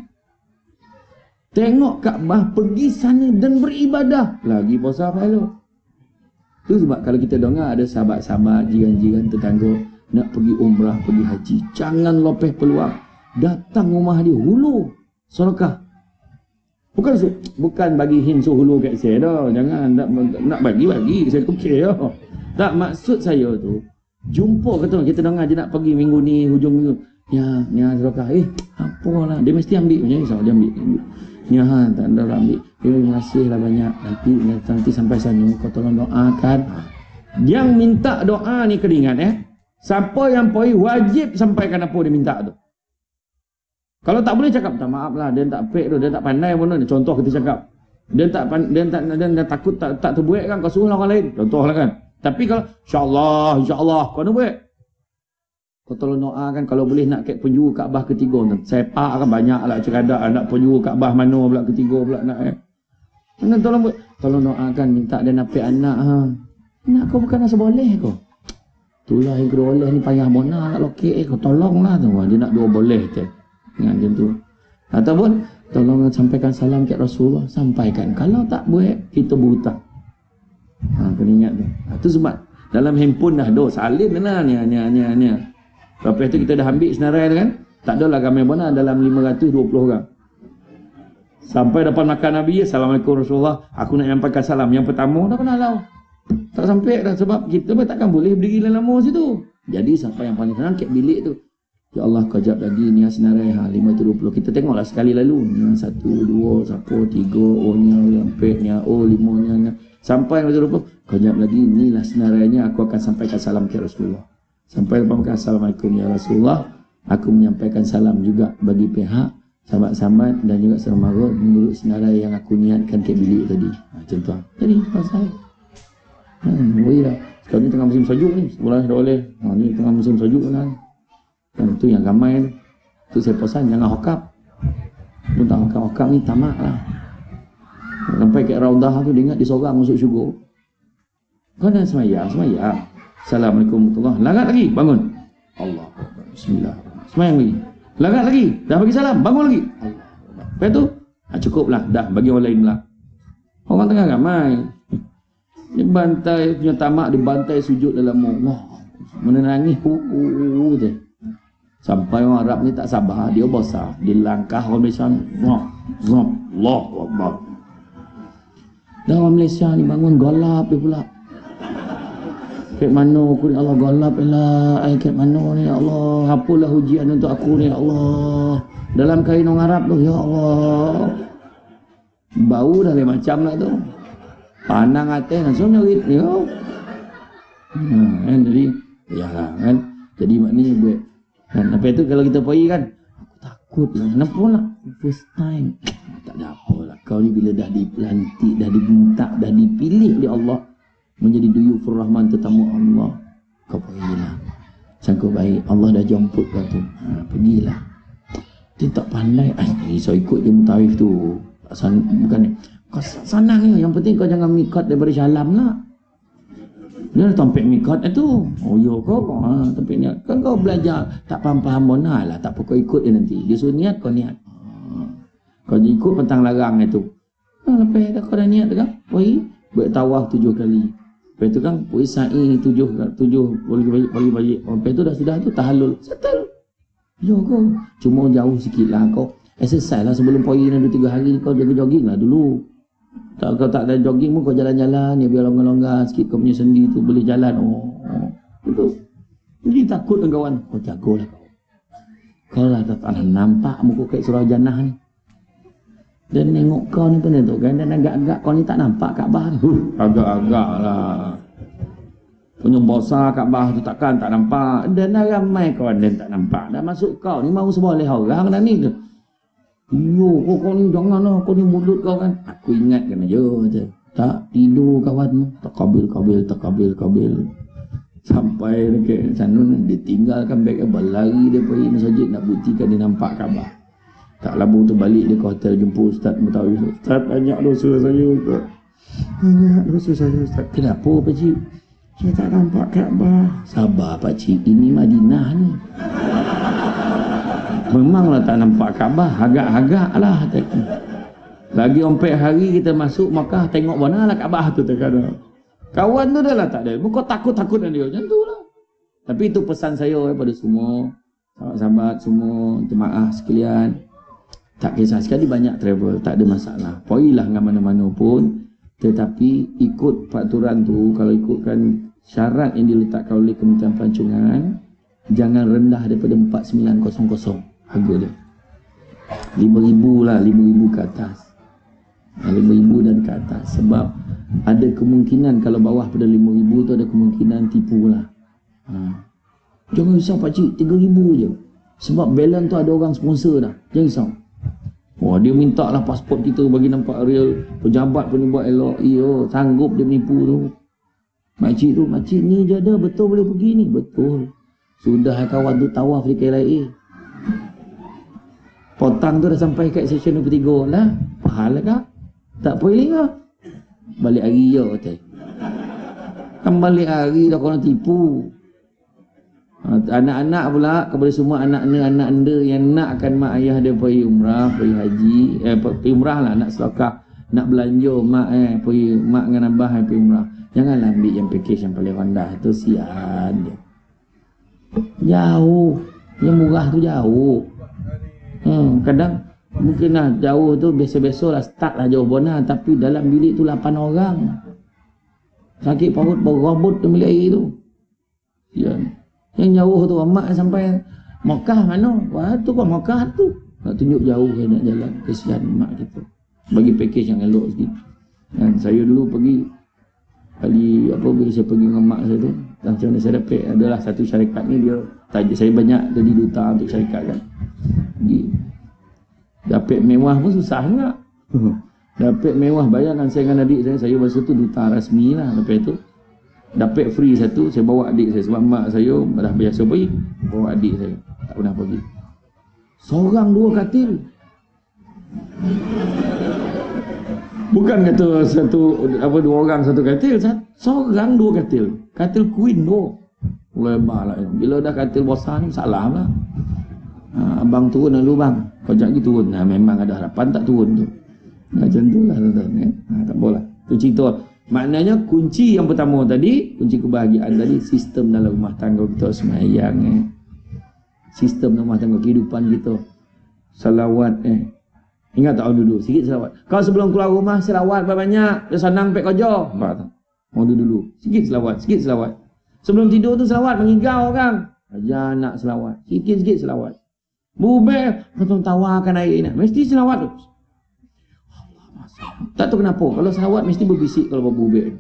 Tengok Kaabah, pergi sana dan beribadah. Lagi besar pahala. Itu sebab kalau kita dengar ada sahabat-sahabat, jiran-jiran tetangga nak pergi umrah, pergi haji. Jangan lopeh peluang. Datang rumah dia, hulu sedekah. Bukan bukan bagi hinsu hulu kat saya dah. Jangan nak, nak bagi-bagi. Saya okey dah. Tak, maksud saya tu jumpa kata kita dengar dia nak pergi minggu ni, hujung minggu. Ya, ya sedekah. Eh, apalah. Dia mesti ambil macam ni, dia ambil. Ya, ha, tak ada lah ambil. Eh, terima kasih lah banyak. Nanti nanti sampai sana kau tolong doakan. Yang minta doa ni kena ingat eh. Siapa yang pergi wajib sampaikan apa dia minta tu. Kalau tak boleh cakap, tak maaf lah, dia tak pek tu, dia tak pandai pun tu. Contoh kita cakap. Dia tak dia tak dia, dia takut tak tak terbuat kan, kau suruh orang lain. Contoh lah kan. Tapi kalau insya-Allah, insya-Allah kau nak buat. Kau tolong doakan kalau boleh nak kat penjuru Kaabah ketiga tu. Sepak kan banyaklah ceradak nak penjuru Kaabah mana pula ketiga pula nak eh. Mana tolong buat. Tolong doakan minta dia napik anak ha. Anak kau bukan rasa boleh kau. Itulah yang kedua boleh ni payah bona nak lokek eh kau tolonglah tu. Dia nak dua boleh tu. Dengan macam tu. Ataupun tolong sampaikan salam kat Rasulullah, sampaikan. Kalau tak buat, kita berhutang. Ha, kena ingat tu. Ha, tu sebab dalam handphone dah ada salin lah ni ni ni ni. Lepas tu kita dah ambil senarai tu kan. Tak adalah ramai mana dalam lima ratus dua puluh orang. Sampai depan makan Nabi, Assalamualaikum Rasulullah, aku nak nyampaikan salam. Yang pertama dah kena halau. Tak sampai dah sebab kita pun takkan boleh berdiri lama situ. Jadi sampai yang paling senang kat bilik tu. Ya Allah, kau jap lagi ni senarai ha lima ratus dua puluh. Kita tengoklah sekali lalu. Ni satu, dua, satu, tiga, oh nya, empatnya, oh limanya. Sampai lima ratus dua puluh. Kau jap lagi inilah senarainya aku akan sampaikan salam ke Rasulullah. Sampai lepas makan Assalamualaikum ya Rasulullah. Aku menyampaikan salam juga bagi pihak sahabat-sahabat dan juga saudara menurut senarai yang aku niatkan ke bilik tadi. Ha, contoh. Jadi pasal. Hmm, boleh dah. Sekarang ni tengah musim sejuk ni. Boleh dah boleh. Ha, ni tengah musim sejuk kan. Dan itu yang ramai tu. Tu saya pesan jangan hokap. Tu tak hokap-hokap ni tamak lah. Sampai kat Raudah tu dia ingat dia seorang masuk syurga. Kau dah semayang, semayang. Assalamualaikum warahmatullahi wabarakatuh. Lagat lagi, bangun. Allah. Bismillah. Semayang lagi. Lagat lagi. Dah bagi salam, bangun lagi. Allah. Lepas tu, ha, cukup lah. Dah, bagi orang lain lah. Orang tengah ramai. Dia bantai, punya tamak, dia bantai sujud dalam Allah. Menenangi. Uh, uh, uh, tu. Sampai orang Arab ni tak sabar, dia besar. Dia langkah orang Malaysia ni. Allah Akbar. Dah orang Malaysia ni bangun golap dia pula. Kat mana aku ni Allah golap lah. Ai kat mana ni ya Allah. Apalah ujian untuk aku ni ya Allah. Dalam kain orang Arab tu ya Allah. Bau dah lain macam lah tu. Pandang atas langsung nyerit ya. Hmm, kan jadi ya kan. Jadi maknanya buat kan. Apa itu kalau kita pergi kan. Aku takut lah. Kenapa lah? First time. Tak ada apa lah. Kau ni bila dah dipelantik, dah diminta, dah dipilih oleh Allah menjadi duyufur rahman, tetamu Allah, kau pergilah. Sangka baik Allah dah jemput kau tu. Ha, pergilah. Dia tak pandai. Eh, so ikut je mutawif tu. San, bukan ni. Kau senang ni. Yang penting kau jangan mikot daripada Syalam lah. Dia dah tampik mikot itu. Oh ya kau. Ha, tampik niat. Kan kau belajar tak faham-faham bona lah. Tak apa kau ikut dia nanti. Dia suruh niat kau niat. Ha. Kau ikut pentang larang itu. Ha, lepas dah kau dah niat tu kan. Pergi. Buat tawaf tujuh kali. Lepas tu kan pergi sa'i tujuh tujuh boleh balik boleh balik. Lepas tu dah sudah tu tahallul. Settle. Ya kau. Cuma jauh sikit lah kau. Exercise lah sebelum pergi dua tiga hari kau jaga jogging lah dulu. Tak kau tak ada jogging pun kau jalan-jalan ya biar longgar-longgar sikit kau punya sendi tu boleh jalan. Oh. oh. Betul. Jadi takut dengan kawan. Kau jagolah kau. Kau lah tak tak nampak muka kat surah Jannah ni. Dan tengok kau ni pun tu kan. Dan agak-agak kau ni tak nampak Kaabah ni. Huh, agak-agak lah. Punya bosa Kaabah tu takkan tak nampak. Dan dah ramai kau dan tak nampak. Dah masuk kau ni mau seboleh orang dah ni tu. Yo, kau, kau ni jangan lah. Kau ni mulut kau kan. Aku ingatkan aja. Je. Tak tidur kawan. Tak kabil, kabil, tak kabil, kabil. Sampai ke sana dia tinggalkan beg. Berlari dia pergi masjid nak buktikan dia nampak Kaabah. Tak lama tu balik dia ke hotel jumpa Ustaz Mutawif. Ustaz banyak dosa saya Ustaz. Banyak dosa saya Ustaz. Kenapa pakcik? Saya tak nampak Kaabah. Sabar pakcik, ini Madinah ni. Memanglah tak nampak Kaabah. Agak-agak lah. Lagi ompek hari kita masuk Makkah tengok mana lah Kaabah tu terkadang. Kawan tu dah lah tak ada. Kau takut-takut dengan dia. Macam tu lah. Tapi itu pesan saya kepada semua sahabat-sahabat, semua jemaah sekalian. Tak kisah sekali banyak travel, tak ada masalah. Pergilah dengan mana-mana pun. Tetapi ikut peraturan tu, kalau ikutkan syarat yang diletakkan oleh Kementerian Pelancongan, jangan rendah daripada empat sembilan kosong harga dia. lima ribu lah, lima ribu ke atas. lima ribu dan ke atas. Sebab ada kemungkinan kalau bawah pada lima ribu tu ada kemungkinan tipu lah. Ha. Jangan risau pakcik, tiga ribu je. Sebab balance tu ada orang sponsor dah. Jangan risau. Wah, dia minta lah pasport kita bagi nampak real. Pejabat pun dia buat elok. Iyo, sanggup dia menipu tu. Makcik tu, makcik ni je ada, betul boleh pergi ni. Betul. Sudah kawan tu tawaf di K L I A. Potang tu dah sampai kat session dua puluh tiga lah. Pahala kak? Tak boleh lah. Balik hari je kata. Kan balik hari dah korang tipu. Anak-anak pula, kepada semua anak-anak anda yang nakkan mak ayah dia pergi umrah, pergi haji, eh pergi umrah lah, nak selakah, nak belanja mak eh pergi mak dengan abah eh pergi umrah. Janganlah ambil yang package yang paling rendah tu, sian dia. Jauh, yang murah tu jauh. Hmm, kadang mungkin lah jauh tu biasa-biasa lah, start lah jauh bona, tapi dalam bilik tu lapan orang. Sakit perut berobot dalam bilik air tu. Sian. Yang jauh tu mak sampai Makkah mana? Wah tu kau Makkah tu. Nak tunjuk jauh ke nak jalan. Kesian mak kita. Bagi package yang elok sikit. Dan saya dulu pergi kali apa bila saya pergi dengan mak saya tu, macam mana saya dapat adalah satu syarikat ni dia tajuk saya banyak jadi duta untuk syarikat kan. Pergi. Dapat mewah pun susah enggak. Dapat mewah bayangkan saya dengan adik saya, saya masa tu duta rasmi lah. Lepas tu dapat free satu, saya bawa adik saya sebab mak saya dah biasa pergi, bawa adik saya tak pernah pergi. Seorang dua katil. Bukan kata satu apa dua orang satu katil, seorang dua katil. Katil queen dua. Lebar lah. Bila dah katil besar ni salah lah. Ha, abang turun dulu bang. Kau jangan gitu turun. Nah, memang ada harapan tak turun tu. Macam tu lah tuan-tuan eh. Ha, tak boleh. Tu cerita. Maknanya kunci yang pertama tadi, kunci kebahagiaan tadi, sistem dalam rumah tangga kita semayang eh. Sistem dalam rumah tangga kehidupan kita. Salawat eh. Ingat tak dulu sikit selawat. Kau sebelum keluar rumah selawat banyak, dia senang pek kerja. Nampak tak? Mau dulu sikit selawat, sikit selawat. Sebelum tidur tu selawat mengigau orang. Ajar nak selawat, sikit-sikit selawat. Bubek, kau tawarkan air nak. Mesti selawat tu. Tak tahu kenapa kalau selawat mesti berbisik kalau berbubek.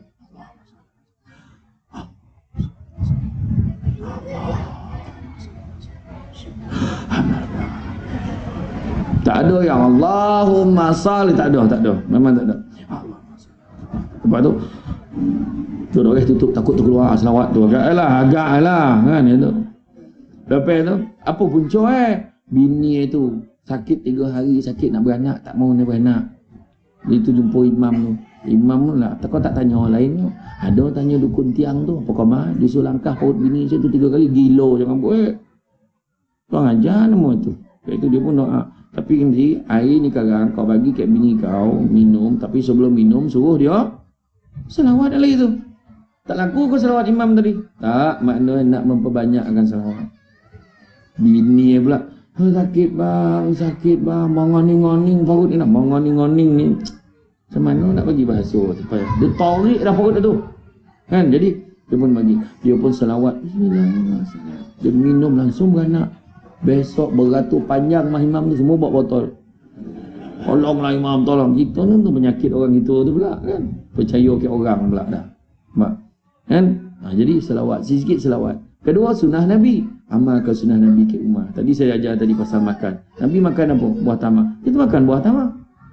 Tak ada yang Allahumma salli, tak ada, tak ada. Memang tak ada. Lepas tu tu orang tutup takut terkeluar selawat tu. Agaklah, agaklah kan itu. Lepas tu apa punca eh? Bini tu sakit tiga hari, sakit nak beranak, tak mau nak beranak. Dia tu jumpa imam tu. Imam tu lah, kau tak tanya orang lain tu. Ada tanya dukun tiang tu, apa khabar? Dia suruh langkah perut bini saya tu tiga kali, gila jangan buat. Kau ajar nama tu. Lepas tu dia pun doa. Tapi nanti air ni sekarang kau bagi kat bini kau minum, tapi sebelum minum suruh dia selawat lagi tu. Tak laku kau selawat imam tadi. Tak, makna nak memperbanyakkan selawat. Bini pula, oh, sakit bang, sakit bang, mengoning-ngoning perut ni nak mengoning-ngoning ni. Macam mana nak bagi bahasa supaya dia tarik dah perut tu. Kan? Jadi dia pun bagi, dia pun selawat. Bismillahirrahmanirrahim. Dia minum langsung beranak. Besok beratur panjang mah imam ni semua bawa botol. Tolonglah imam, tolong. Kita ni tu penyakit orang itu tu pula kan. Percaya ke orang pula dah. Mak. Kan? Ha, jadi selawat, sikit selawat. Kedua sunnah Nabi. Amalkan sunnah Nabi ke rumah. Tadi saya ajar tadi pasal makan. Nabi makan apa? Buah tamak. Kita makan buah tamak.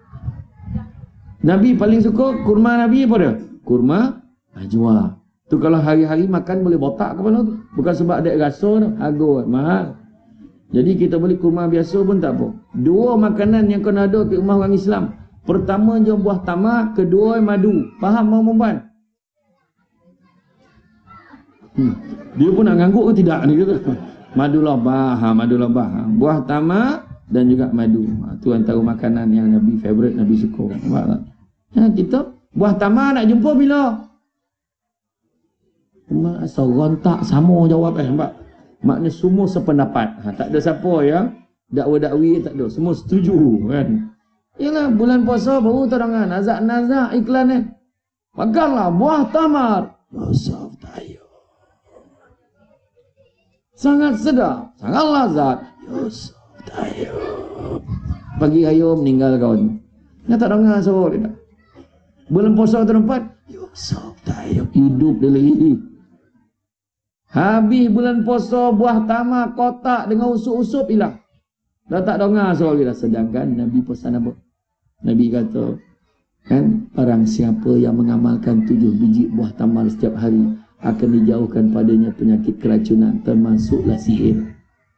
Nabi paling suka kurma Nabi apa dia? Kurma ajwa. Tu kalau hari-hari makan boleh botak kepala tu. Bukan sebab ada rasa tu. Harga mahal. Jadi kita beli kurma biasa pun tak apa. Dua makanan yang kena ada ke rumah orang Islam. Pertama je buah tamak, kedua madu. Faham mau perempuan? Hmm. Dia pun nak ngangguk ke tidak ni kata. Madu labah, ha, madu labah. Ha. Buah tamak dan juga madu. Ha, tu antara makanan yang Nabi favourite, Nabi suka. Nampak tak? Ha, kita buah tamak nak jumpa bila? Mak serontak sama jawab eh, nampak? Maknanya semua sependapat. Ha, tak ada siapa yang dakwa-dakwi, tak ada. Semua setuju kan. Yalah bulan puasa baru terangan nazak-nazak iklan ni. Makanlah buah tamar. Yusuf tayo. Sangat sedap, sangat lazat. Yusuf tayo. Pagi ayo meninggal kawan. Nak tak dengar suara dia. Bulan puasa terempat. Yusuf tayo. Hidup dia lagi. Habis bulan puasa buah tamak kotak dengan usup-usup hilang. Dah tak dengar suara dia. Sedangkan Nabi pesan apa? Nabi kata, kan, barang siapa yang mengamalkan tujuh biji buah tamar setiap hari akan dijauhkan padanya penyakit keracunan termasuklah sihir.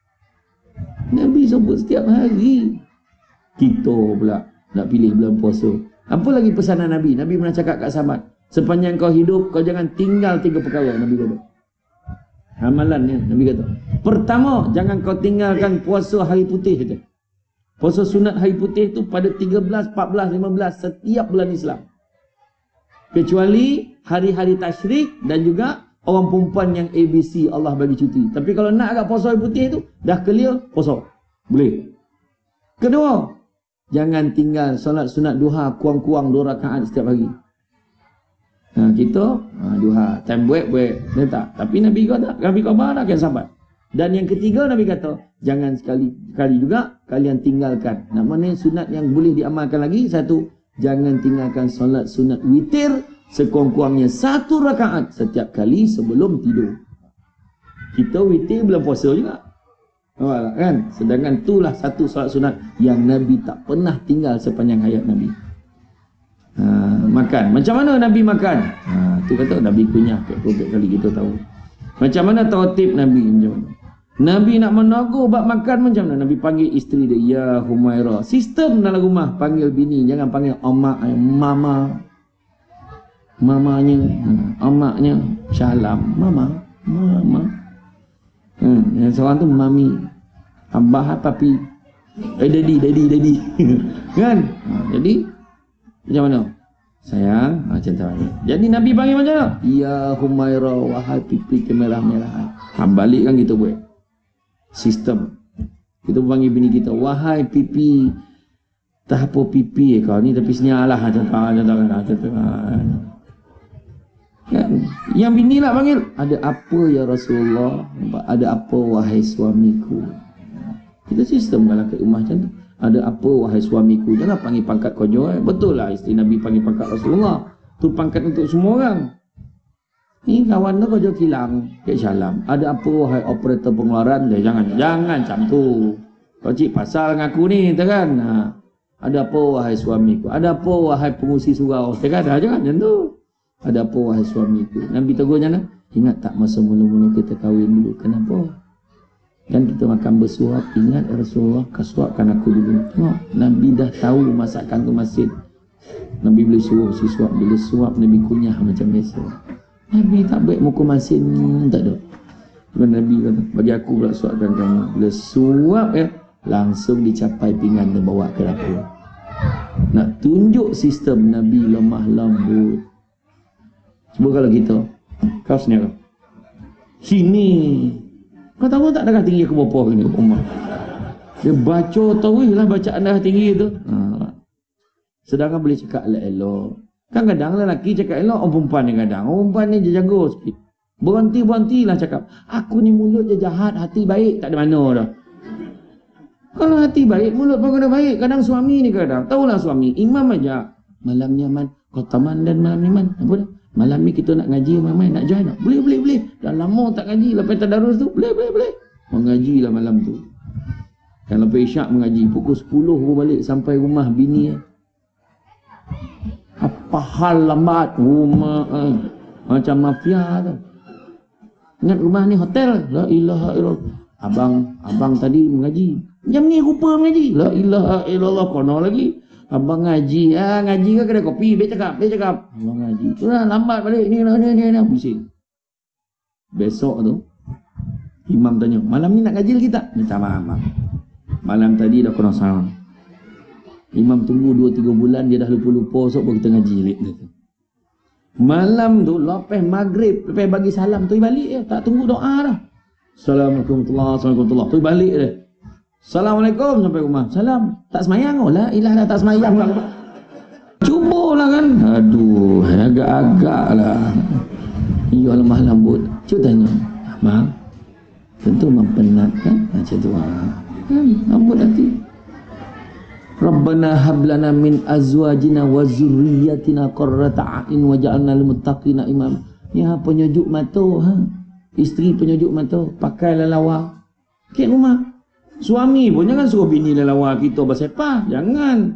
Nabi sebut setiap hari. Kita pula nak pilih bulan puasa. Apa lagi pesanan Nabi? Nabi pernah cakap kat sahabat, sepanjang kau hidup kau jangan tinggal tiga perkara. Nabi kata amalannya, Nabi kata, pertama, jangan kau tinggalkan puasa hari putih kata. Puasa sunat hari putih tu pada tiga belas, empat belas, lima belas setiap bulan Islam. Kecuali hari-hari tasyrik dan juga orang perempuan yang A B C Allah bagi cuti. Tapi kalau nak agak puasa hari putih tu dah clear, puasa. Boleh. Kedua, jangan tinggal solat sunat duha kurang-kurang dua rakaat setiap hari. Ha, kita ha, duha time buat buat dia tak. Tapi Nabi kata, Nabi khabar nak sahabat. Dan yang ketiga Nabi kata, jangan sekali sekali juga kalian tinggalkan. Nak mana sunat yang boleh diamalkan lagi? Satu, jangan tinggalkan solat sunat witir sekurang-kurangnya satu rakaat setiap kali sebelum tidur. Kita witir bulan puasa juga. Nampak kan? Sedangkan itulah satu solat sunat yang Nabi tak pernah tinggal sepanjang hayat Nabi. Ha, makan. Macam mana Nabi makan? Ha, tu kata Nabi kunyah tiap kali kita tahu. Macam mana tertib Nabi? Macam mana? Nabi nak menegur bab makan macam mana? Nabi panggil isteri dia, ya Humairah. Sistem dalam rumah panggil bini, jangan panggil omak, mama. Mamanya, omaknya, salam, mama, mama. Hmm, yang seorang tu mami, abah, papi, eh daddy, daddy, daddy. Kan? Ha, jadi macam mana? Sayang, macam tu. Jadi Nabi panggil macam mana? Ya Humairah, wahai pipi kemerah-merahan. Ha, balik kan kita buat sistem. Kita panggil bini kita, wahai pipi Tak apa pipi kau ni tapi senyalah macam tu macam tu macam tu. Kan? Yang bini lah panggil, ada apa ya Rasulullah? Ada apa wahai suamiku? Kita sistem kalau kat rumah macam tu. Ada apa wahai suamiku? Jangan panggil pangkat kojo eh. Betul lah isteri Nabi panggil pangkat Rasulullah. Tu pangkat untuk semua orang. Ni kawan tu kojo kilang, Cik Syalam. Ada apa wahai operator pengeluaran? Dia jangan, jangan macam tu. Kau cik pasal dengan aku ni, tak kan? Ha. Ada apa wahai suamiku? Ada apa wahai pengusi surau? Tak kan? Jangan macam tu. Ada apa wahai suamiku? Nabi tegur macam mana? Ingat tak masa mula-mula kita kahwin dulu? Kenapa? Kan kita makan bersuap. Ingat Rasulullah kasuapkan aku dulu. Tengok, Nabi dah tahu masakan tu masin. Nabi boleh suruh si suap. Bila suap, Nabi kunyah macam biasa. Nabi tak baik muka masin. Tak ada. Bila Nabi kata, bagi aku pula suapkan kamu. Bila suap ya, langsung dicapai pinggan dan bawa ke dapur. Nak tunjuk sistem Nabi lemah lembut. Cuba kalau kita, kau sini kau. Sini. Kau tahu tak darah tinggi aku berapa ni rumah. Dia baca tahu lah bacaan darah tinggi tu. Ha. Sedangkan boleh cakap elok-elok. Kan kadang lelaki cakap elok, orang perempuan ni kadang. Orang perempuan ni dia jago sikit. Berhenti-berhentilah cakap. Aku ni mulut je jahat, hati baik, tak ada mana dah. Kalau hati baik, mulut pun kena baik. Kadang suami ni kadang. Tahulah suami, imam aja. Malam nyaman, kau taman dan malam nyaman. Apa dah? Malam ni kita nak ngaji ramai, nak join tak? Boleh, boleh, boleh. Dah lama tak ngaji, lepas tadarus tu, boleh, boleh, boleh. Mengaji lah malam tu. Kan lepas isyak mengaji, pukul sepuluh baru balik sampai rumah bini. Apa hal lambat? Rumah, eh. Macam mafia tu. Ingat rumah ni hotel. La ilaha illallah. Abang, abang tadi mengaji. Jam ni rupa mengaji. La ilaha illallah, kono lagi. Abang ngaji, ah ngaji ke kedai kopi, dia cakap, dia cakap. Abang ngaji. Tu lah lambat balik ni ni ni ni pusing. Besok tu imam tanya, "Malam ni nak ngaji lagi tak?" Minta maaf. Malam tadi dah kena salam. Imam tunggu dua tiga bulan dia dah lupa-lupa, sok kita ngaji balik dia. Malam tu lepas maghrib, lepas bagi salam tu balik dia, tak tunggu doa dah. Assalamualaikum warahmatullahi wabarakatuh. Tu balik dia. Assalamualaikum sampai rumah. Salam. Tak semayang oh lah. Ilah dah tak semayang lah. Cubalah kan. Aduh, agak-agak lah. Ya lemah lembut. Cuba tanya. Abang, tentu memang penat kan? Macam tu lah. Kan? Lembut hati. Rabbana hablana min azwajina wa zurriyatina qurrata a'yun waj'alna lil muttaqina imam. Ya penyejuk mata ha. Isteri penyejuk mata, pakailah lawa. Kat rumah. Suami pun jangan suruh bini lelawa kita bersepah. Jangan.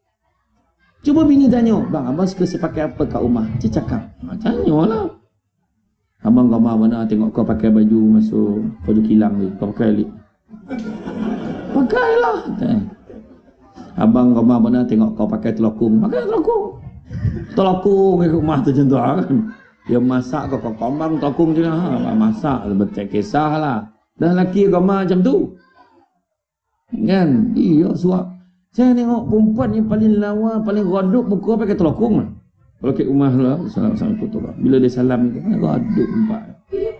Cuba bini tanya, "Bang, abang suka saya pakai apa kat rumah?" Dia cakap. Ha, tanyalah. "Abang kau mana tengok kau pakai baju masuk baju kilang ni. Kau pakai ni." Pakailah. "Abang kau mana tengok kau pakai telokung." Pakai telokung. Telokung ke rumah tu macam tu kan. Dia masak kau kau kombang telokung je lah. Ha, masak. Betul kisahlah. Dan lelaki kau macam tu. Kan? Iya suap. Saya tengok perempuan yang paling lawa, paling rodok muka pakai telokong lah. Kalau kat rumah lah, salam-salam tu lah. Bila dia salam itu, rodok empat.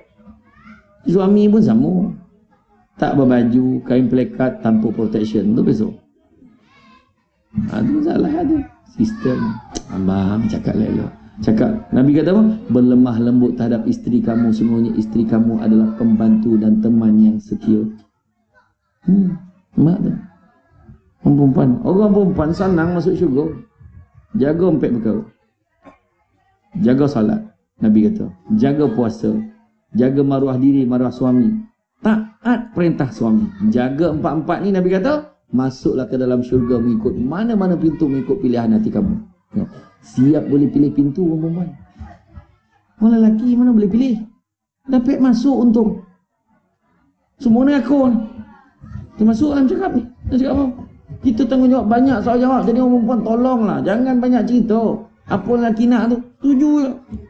Suami pun sama. Tak berbaju, kain pelekat tanpa protection tu besok. Ha, tu salah tu. Sistem. Abang cakap lelok. Cakap, Nabi kata apa? Berlemah lembut terhadap isteri kamu. Semuanya isteri kamu adalah pembantu dan teman yang setia. Hmm. Mak tu orang perempuan. Orang perempuan senang masuk syurga. Jaga empat perkara. Jaga salat, Nabi kata. Jaga puasa. Jaga maruah diri, maruah suami. Taat perintah suami. Jaga empat-empat ni Nabi kata, masuklah ke dalam syurga mengikut mana-mana pintu, mengikut pilihan hati kamu. Siap boleh pilih pintu orang perempuan. Orang lelaki mana boleh pilih? Dapat masuk untung. Semua ni aku ni. Dia masuk dalam cakap ni. Dia cakap apa? Kita tanggungjawab banyak soal jawab. Jadi orang perempuan tolonglah. Jangan banyak cerita. Apa lelaki nak tu? Tuju je.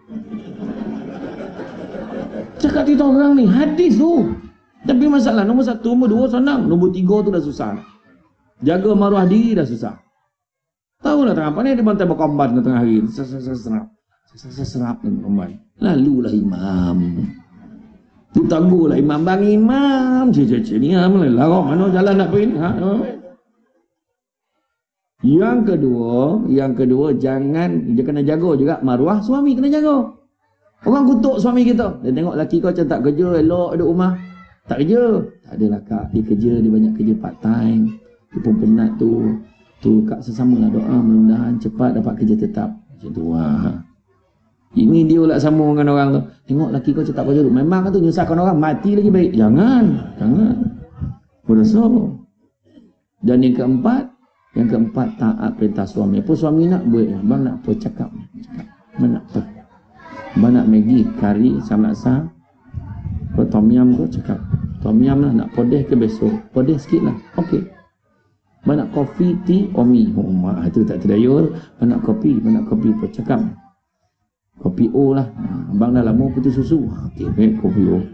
Cakap cerita orang ni. Hadis tu. Tapi masalah nombor satu, nombor dua senang. Nombor tiga tu dah susah. Jaga maruah diri dah susah. Tahu lah tengah apa ni dia bantai berkombat ke tengah hari. Serap. Serap ni berkombat. Lalulah imam. Ditegur lah imam, "Bang imam, cik-cik ni lah, larang mana jalan nak pergi ni." Ha? Yang kedua, yang kedua jangan, dia kena jaga juga maruah suami, kena jaga. Orang kutuk suami kita. Dia tengok laki kau macam tak kerja, elok duduk rumah. Tak kerja. Tak adalah kak, dia kerja, dia banyak kerja part time. Dia pun penat tu. Tu kak sesamalah doa, mudah-mudahan cepat dapat kerja tetap. Macam tu lah. Ini dia pula sambung dengan orang tu. Tengok laki kau macam tak kerja tu. Memang tu nyusahkan orang, mati lagi baik. Jangan. Jangan. Berdosa. Dan yang keempat, yang keempat taat perintah suami. Apa suami nak buat? Abang nak apa? Cakap. Cakap. Abang nak apa? Abang nak Maggi, kari, samlaksa. Kau tom yum kau cakap. Tom yum lah, nak podeh ke besok? Podeh sikit lah. Okey. Abang nak kopi, tea, omi. Oh mak, itu tak terdayur. Abang nak kopi, abang nak kopi apa? Cakap. Kopi O lah. Abang dah lama putus susu. Okey, baik kopi O.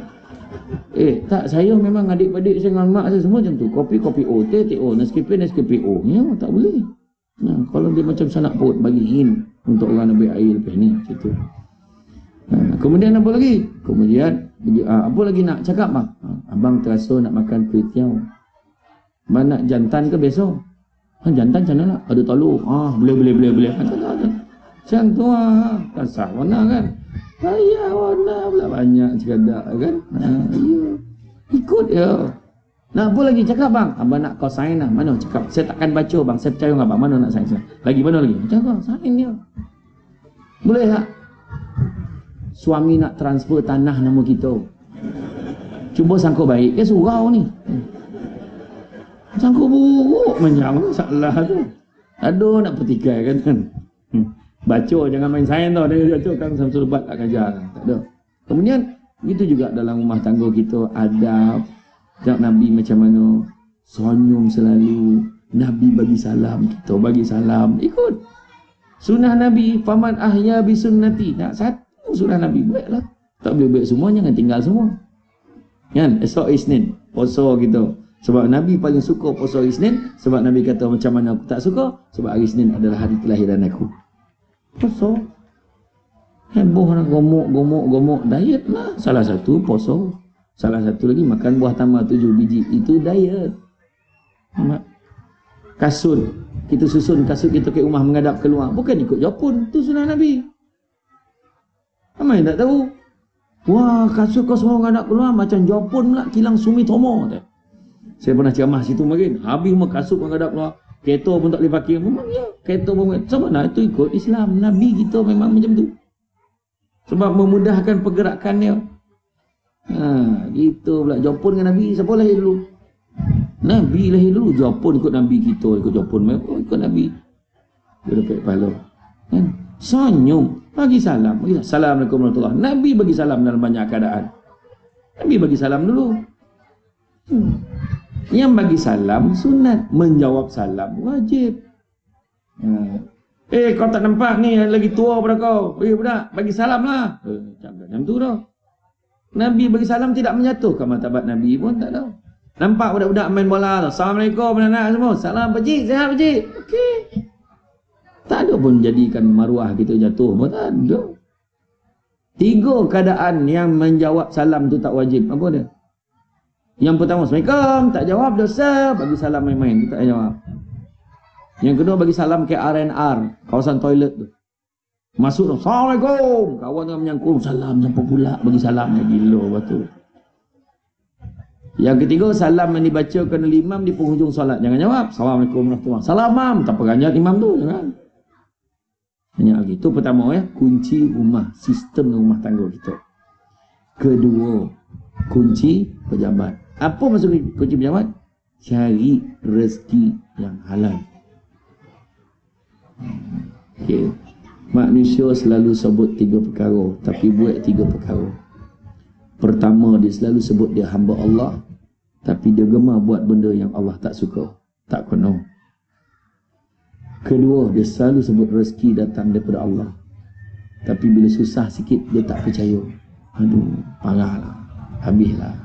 Eh, tak, saya memang adik-adik saya dengan mak saya semua macam tu. Kopi, kopi O, teh, teh O, Nescafe, Nescafe O. Ya, tak boleh. Nah, kalau dia macam sanak perut, bagiin untuk orang ambil air lepas ni. Macam tu. Nah, kemudian apa lagi? Kemudian, ah, apa lagi nak cakap bang? Ah, abang terasa nak makan kuih tiaw. Abang nak jantan ke besok? Ah, jantan macam mana nak? Ada telur. Ah, boleh, boleh, boleh, boleh. Macam tu, macam tu lah. Kasar warna kan? Saya warna pula banyak cakap kan? Ha, ya. Ikut ya. Nak apa lagi cakap bang? Abang nak kau sign lah. Mana cakap? Saya takkan baca bang. Saya percaya dengan abang. Mana nak sign? Lagi mana lagi? Cakap sign dia. Boleh tak? Suami nak transfer tanah nama kita. Cuba sangka baik ke surau ni? Sangka buruk macam salah tu. Aduh nak petikai kan? Hmm. Baca, jangan main sains tau. Dia baca kan Samsul Bat tak kajar. Tak ada. Kemudian, itu juga dalam rumah tangga kita adab. Tengok Nabi macam mana. Senyum selalu. Nabi bagi salam. Kita bagi salam. Ikut. Sunnah Nabi. Faman ahya bisunnati. Nak satu sunnah Nabi. Baiklah. Tak boleh baik semua. Jangan tinggal semua. Kan? Esok Isnin. Poso kita. Sebab Nabi paling suka poso Isnin. Sebab Nabi kata macam mana aku tak suka. Sebab hari Isnin adalah hari kelahiran aku. Poso. Heboh nak gomok, gomok, gomok. Diet lah. Salah satu poso. Salah satu lagi makan buah tamar tujuh biji. Itu diet. Kasut. Kita susun kasut kita ke rumah menghadap keluar. Bukan ikut Jepun. Itu sunnah Nabi. Ramai tak tahu. Wah, kasut kau semua menghadap keluar. Macam Jepun pula kilang Sumitomo. Saya pernah ceramah situ makin. Habis semua kasut menghadap keluar. Kereta pun tak boleh pakai. Memang ya. Kereta pun. Sebab nak itu ikut Islam. Nabi kita memang macam tu. Sebab memudahkan pergerakannya. Ha, gitu pula. Jepun dengan Nabi. Siapa lahir dulu? Nabi lahir dulu. Jepun ikut Nabi kita. Ikut Jepun. Oh, ikut Nabi. Dia dapat kepala. Kan? Senyum. Bagi salam. Bagi salam. Assalamualaikum warahmatullahi wabarakatuh. Nabi bagi salam dalam banyak keadaan. Nabi bagi salam dulu. Hmm. Yang bagi salam sunat, menjawab salam wajib. Ha. Eh kau tak nampak ni lagi tua pada kau. Eh budak, bagi salam lah. Eh, macam tu dah. Nabi bagi salam tidak menjatuhkan martabat Nabi pun tak tahu. Nampak budak-budak main bola tu. Assalamualaikum anak-anak semua. Salam pakcik, sihat pakcik. Okey. Tak ada pun jadikan maruah kita jatuh pun tak ada. Tiga keadaan yang menjawab salam tu tak wajib. Apa dia? Yang pertama, Assalamualaikum, tak jawab dosa, bagi salam main-main, tak jawab. Yang kedua, bagi salam ke R and R, kawasan toilet tu. Masuk tu, Assalamualaikum, kawan tu menyangkul, salam, sampai pula, bagi salam, gila batu. Yang ketiga, salam yang dibacakan oleh imam di penghujung solat, jangan jawab, Assalamualaikum warahmatullahi wabarakatuh. Salam, mam, tak peganjat imam tu, jangan. Banyak lagi, itu pertama ya, kunci rumah, sistem rumah tangga kita. Kedua, kunci pejabat. Apa maksud kunci pejabat? Cari rezeki yang halal. Okay. Manusia selalu sebut tiga perkara, tapi buat tiga perkara. Pertama, dia selalu sebut dia hamba Allah, tapi dia gemar buat benda yang Allah tak suka, tak kena. Kedua, dia selalu sebut rezeki datang daripada Allah, tapi bila susah sikit, dia tak percaya. Aduh, parahlah, habislah.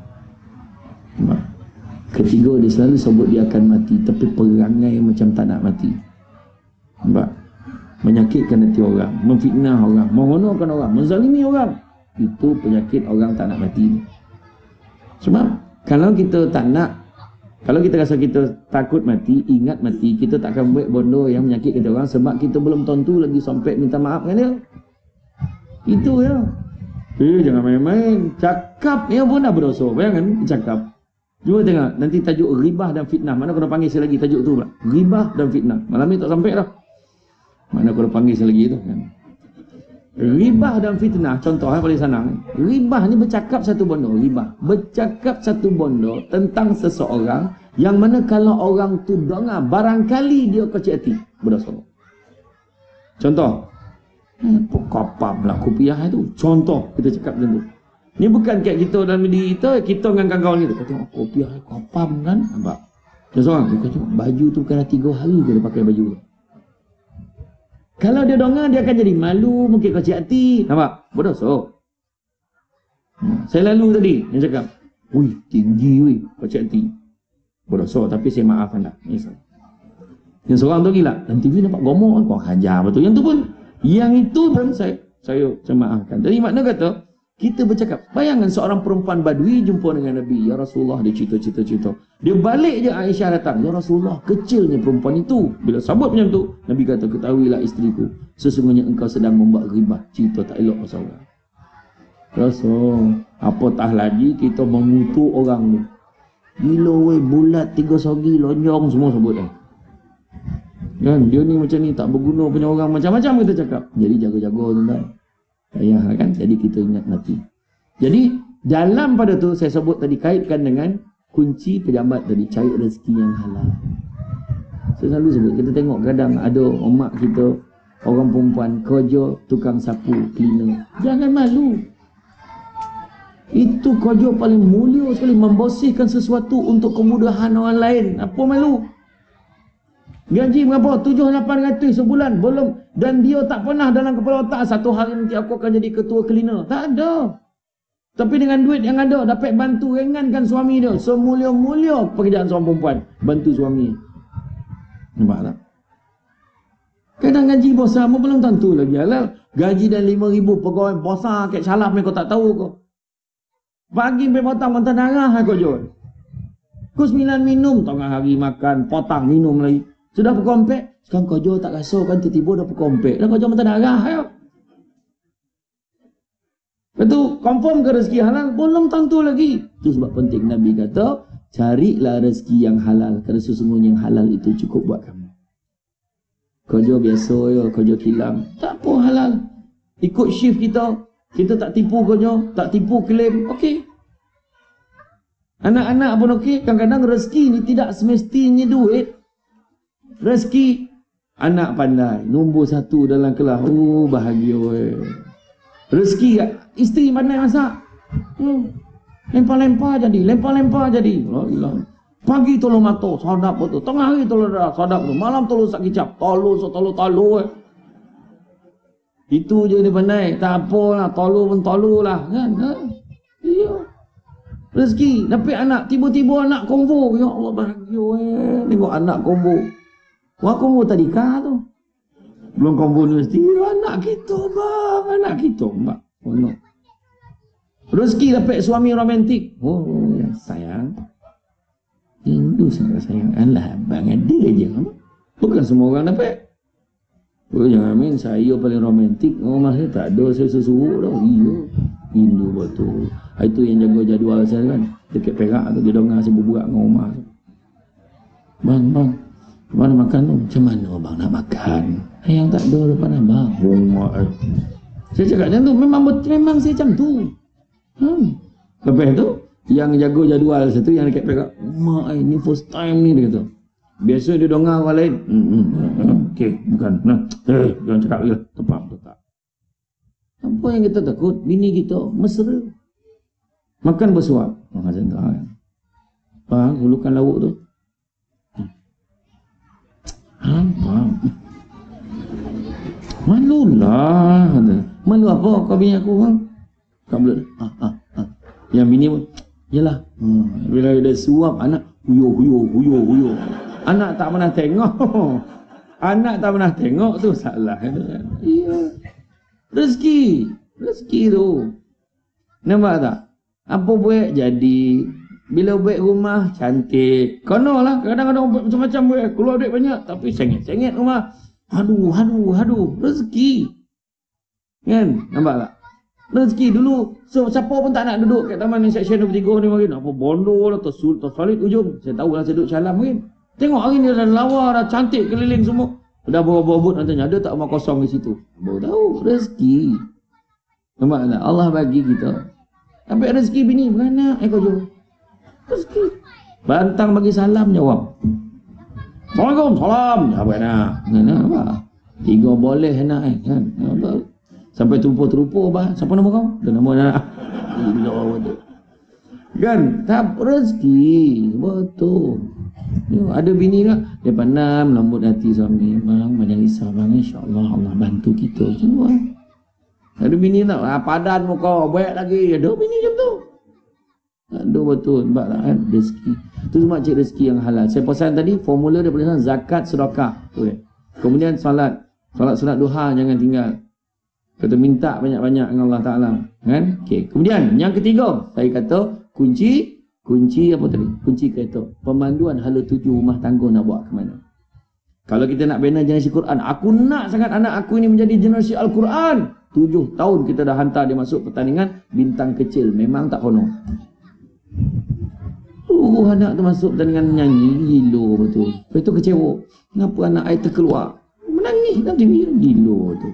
Ketiga, dia selalu sebut dia akan mati, tapi perangai macam tak nak mati. Nampak? Menyakitkan hati orang, memfitnah orang, menghonorkan orang, menzalimi orang. Itu penyakit orang tak nak mati. Sebab kalau kita tak nak Kalau kita rasa kita takut mati, ingat mati, kita tak akan buat bondo yang menyakit kita orang sebab kita belum tentu lagi sampai minta maaf dengan dia. Itu ya. Eh, jangan main-main. Cakap ya pun dah berdosa. Bayangkan, cakap. Cuba tengok, nanti tajuk ribah dan fitnah. Mana kena panggil saya lagi tajuk tu pula? Ribah dan fitnah. Malam ni tak sampai dah. Mana kena panggil saya lagi tu kan? Ribah dan fitnah, contoh yang paling senang. Ribah ni bercakap satu bondo, ribah. Bercakap satu bondo tentang seseorang yang mana kalau orang tu dengar, barangkali dia kecil hati, berdosa. Contoh, apa kapam lah kopiah tu. Contoh, kita cakap macam tu. Ni bukan kayak kita dalam diri kita, kita dengan kawan-kawan kita. Kata, oh, kopiah kapam kan? Nampak? Dia seorang, dia kata, baju tu bukan tiga hari dia pakai baju tu. Kalau dia dengar, dia akan jadi malu, mungkin kecil hati. Nampak? Berdosa. Hmm. Saya lalu tadi, dia cakap, wih, tinggi wih, kecil hati. Berdosa, tapi saya maafkan tak. Yang seorang tu gila. Dan T V nampak gomor, kau hajar betul. Yang tu pun, yang itu pun saya, saya, saya maafkan. Jadi makna kata, kita bercakap. Bayangkan seorang perempuan Badui jumpa dengan Nabi. Ya Rasulullah, dia cerita-cerita-cerita. Dia balik je, Aisyah datang. Ya Rasulullah, kecilnya perempuan itu. Bila sabut macam tu, Nabi kata, ketahuilah isteriku, sesungguhnya engkau sedang membuat ribah, cerita tak elok pasal orang. Rasul, apatah lagi kita mengutuk orang ni. Gila weh, bulat, tiga sogi, lonjong, semua sebut eh. Kan, dia ni macam ni, tak berguna punya orang, macam-macam kita cakap. Jadi jaga-jaga tuan-tuan. Ya kan, jadi kita ingat mati. Jadi dalam pada tu saya sebut tadi, kaitkan dengan kunci pejabat tadi, cari rezeki yang halal. Saya selalu sebut, kita tengok kadang ada mak kita, orang perempuan kerja tukang sapu, cleaner. Jangan malu. Itu kerja paling mulia sekali, membersihkan sesuatu untuk kemudahan orang lain. Apa malu? Gaji berapa? tujuh lapan ratus sebulan. Belum. Dan dia tak pernah dalam kepala otak, satu hari nanti aku akan jadi ketua cleaner. Tak ada. Tapi dengan duit yang ada, dapat bantu ringankan suami dia. Semulia-mulia pekerjaan seorang perempuan, bantu suami. Nampak tak? Kadang gaji besar pun belum tentu lagi halal. Gaji dan lima ribu pegawai besar kat salaf ni kau tak tahu kau. Pagi sampai potang mentah darah kau jual. Kau sembilan minum, tengah hari makan, potang minum lagi. Sudah berkompek, sekarang kau jual tak rasa kan, tiba-tiba dah berkompek. Dah kau jual mentah darah ya. Itu confirm ke rezeki halal? Belum tentu lagi. Itu sebab penting Nabi kata, carilah rezeki yang halal, kerana sesungguhnya yang halal itu cukup buat kamu. Kerja biasa ya, kerja kilang, tak apa halal. Ikut shift kita, kita tak tipu kerja, tak tipu klaim, okey. Anak-anak pun okey. Kadang-kadang rezeki ni tidak semestinya duit. Rezeki, anak pandai, nombor satu dalam kelas, oh bahagia weh. Rezeki, isteri pandai masak, hmm. lempar-lempar jadi, lempar-lempar jadi. Oh, pagi tolong mata, sadap betul. Tengah hari tolong darah, sadap betul. Malam tolong sak kicap, tolong so tolong tolong eh. Itu je dia pandai. Tak apalah, tolong pun tolong lah kan. Ha? Iya. Rezeki, dapat anak, tiba-tiba anak kombo. Ya Allah bahagia eh. Tengok anak kombo. Wah kombo tadika tu. Belum kombo universiti, anak kita bang, anak kita bang. Oh no. Rezeki dapat suami romantik. Oh ya sayang. Hindu sangat sayang. Alah abang ada je. Bukan semua orang dapat. Oh jangan main, saya paling romantik. Oh masa tak ada, saya sesuruh dah. Iya. Hindu betul. Itu yang jaga jadual saya kan. Dekat Perak tu dia dengar saya berbuat dengan rumah tu. Bang, bang. Mana makan tu? Macam mana bang nak makan? Yang tak ada depan abang. Rumah eh. Saya cakap macam tu. Memang memang saya macam tu. Hmm. Lepas tu, yang jaga jadual satu yang dekat Perak. Mak eh, ni first time ni dia kata. Biasa dia dengar orang lain. Hmm, hmm, hmm. Okey, bukan. Nah, eh, jangan cakap lagi lah. Tepat, tepat. Apa yang kita takut? Bini kita mesra. Makan bersuap. Oh, macam tu. Bang, hulukan lauk tu. Apa? Malulah. Malu apa kau bini aku kan? Kau boleh. Ah, ah, ah. Yang bini pun, yalah. Hmm. Bila dia suap anak, huyo, huyo, huyo, huyo. Anak tak pernah tengok. Anak tak pernah tengok tu salah. Iya. Rezeki. Rezeki tu. Nampak tak? Apa buat jadi Bila buat rumah cantik. Kono lah, kadang-kadang buat macam-macam buat, keluar duit banyak tapi sengit-sengit rumah. Aduh, aduh, aduh, rezeki. Kan? Nampak tak? Rezeki dulu. So siapa pun tak nak duduk kat taman ni section dua puluh tiga ni mungkin. Apa bondo lah, tersul, tersalit ujung. Saya tahu lah saya duduk Syalam mungkin. Tengok hari ni dah lawa, dah cantik keliling semua. Dah bawa-bawa nak tanya, ada tak rumah kosong di situ? Baru tahu, rezeki. Nampak tak? Allah bagi kita. Sampai rezeki bini, beranak, eh kau jom. Rezeki. Bantang bagi salam, jawab. Assalamualaikum, salam. Jawab anak. Anak apa? Tiga boleh anak eh. Kan? Apa? Sampai terupa-terupa bah. Siapa nama kau? Dia nama anak. Kan? Tak rezeki. Betul. Yo, ada bini lah. Dia pandang lembut hati suami. Bang, jangan risau bang. InsyaAllah Allah bantu kita. Semua. Ada bini tak? Ah, padan muka. Baik lagi. Ada bini macam tu. Ada betul. Nampak tak kan? Rezeki. Itu semua cik rezeki yang halal. Saya pesan tadi, formula dia boleh zakat, sedekah. Okay. Kemudian salat. Salat sunat duha jangan tinggal. Kita minta banyak-banyak dengan Allah Ta'ala. Kan? Okay. Kemudian yang ketiga, saya kata kunci, kunci apa tadi? Kunci kereta. Pemanduan hala tuju rumah tangga nak buat ke mana. Kalau kita nak bina generasi Quran, aku nak sangat anak aku ini menjadi generasi Al-Quran. Tujuh tahun kita dah hantar dia masuk pertandingan bintang kecil. Memang tak kono. Uh, anak tu masuk pertandingan menyanyi. Gila betul. Lepas tu kecewa. Kenapa anak saya terkeluar? Menangis dalam T V. Gila tu.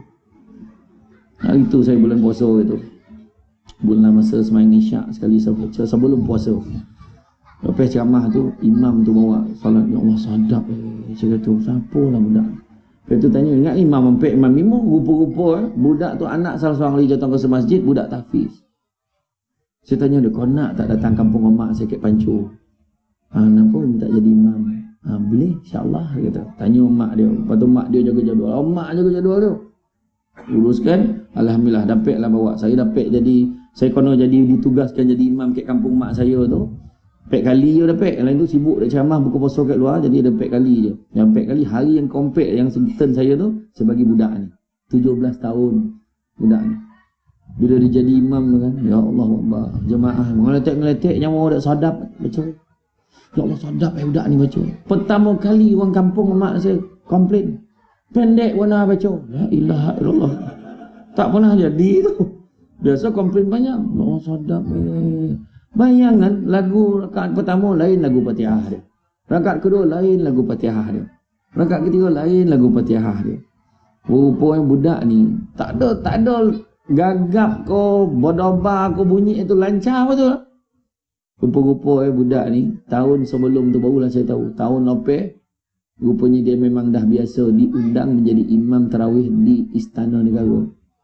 Hari tu saya bulan puasa itu. Bulan masa semain isyak sekali sebelum puasa. Lepas ceramah tu, imam tu bawa salat. Ya Allah, sadap eh. Saya kata, siapa lah budak? Lepas tu tanya, ingat imam mampik imam imam, rupa-rupa eh. Budak tu anak salah seorang lagi datang ke masjid, budak tahfiz. Saya tanya dia, kau nak tak datang kampung emak saya kat Pancu? Ha, kenapa minta jadi imam? Ha, boleh, insyaAllah. Dia kata, tanya mak dia. Lepas tu mak dia jaga jadual. Oh, mak jaga jadual dia. Uruskan, alhamdulillah dapatlah bawa. Saya dapat jadi, saya kena jadi ditugaskan jadi imam kat kampung mak saya tu. Empat kali je dapat. Yang lain tu sibuk dah ceramah buka puasa kat luar, jadi ada empat kali je. Yang empat kali hari yang kompak yang senten saya tu saya bagi budak ni. tujuh belas tahun budak ni. Bila dia jadi imam tu kan, ya Allah Akbar, jemaah ngeletek-ngeletek nyawa dak sadap baca. Ya Allah sadap eh budak ni baca. Pertama kali orang kampung mak saya komplain. Pendek warna baca. La ilaha illallah. Tak pernah jadi tu. Biasa komplain banyak. Oh sadap eh. Bayangkan lagu rakaat pertama lain lagu Fatihah dia. Rakaat kedua lain lagu Fatihah dia. Rakaat ketiga lain lagu Fatihah dia. Rupa yang budak ni tak ada tak ada gagap ko bodoba ko bunyi itu lancar betul. Rupa-rupa eh budak ni tahun sebelum tu barulah saya tahu. Tahun lepas rupanya dia memang dah biasa diundang menjadi imam tarawih di Istana Negara.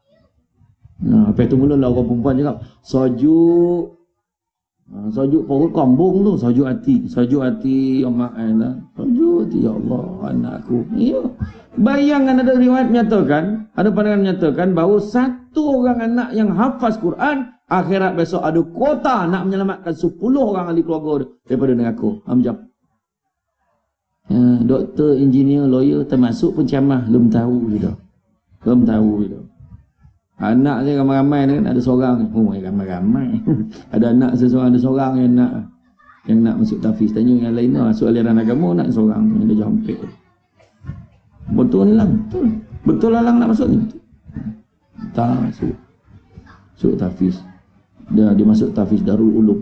Nah, lepas tu mulalah orang perempuan cakap, "Sajuk Ha, sajuk perut kambung tu, sajuk hati, sajuk hati mak lah. Sajuk hati, ya Allah anakku. Ya. Bayangkan ada riwayat menyatakan, ada pandangan menyatakan bahawa satu orang anak yang hafaz Quran, akhirat besok ada kuota nak menyelamatkan sepuluh orang ahli keluarga daripada neraka. Amjam. Ya, doktor, engineer, lawyer termasuk pencamah belum tahu gitu. Belum tahu gitu. Anak saya ramai-ramai kan, ada seorang. Oh, ramai-ramai. Ada anak seseorang, ada seorang yang nak yang nak masuk tahfiz. Tanya yang lain lah, masuk aliran agama nak seorang yang dia jampik. Betul ni lang, betul. Betul lah lang nak masuk ni. Betul. Tak masuk. Masuk tahfiz. Dia dia masuk tahfiz Darul Ulum.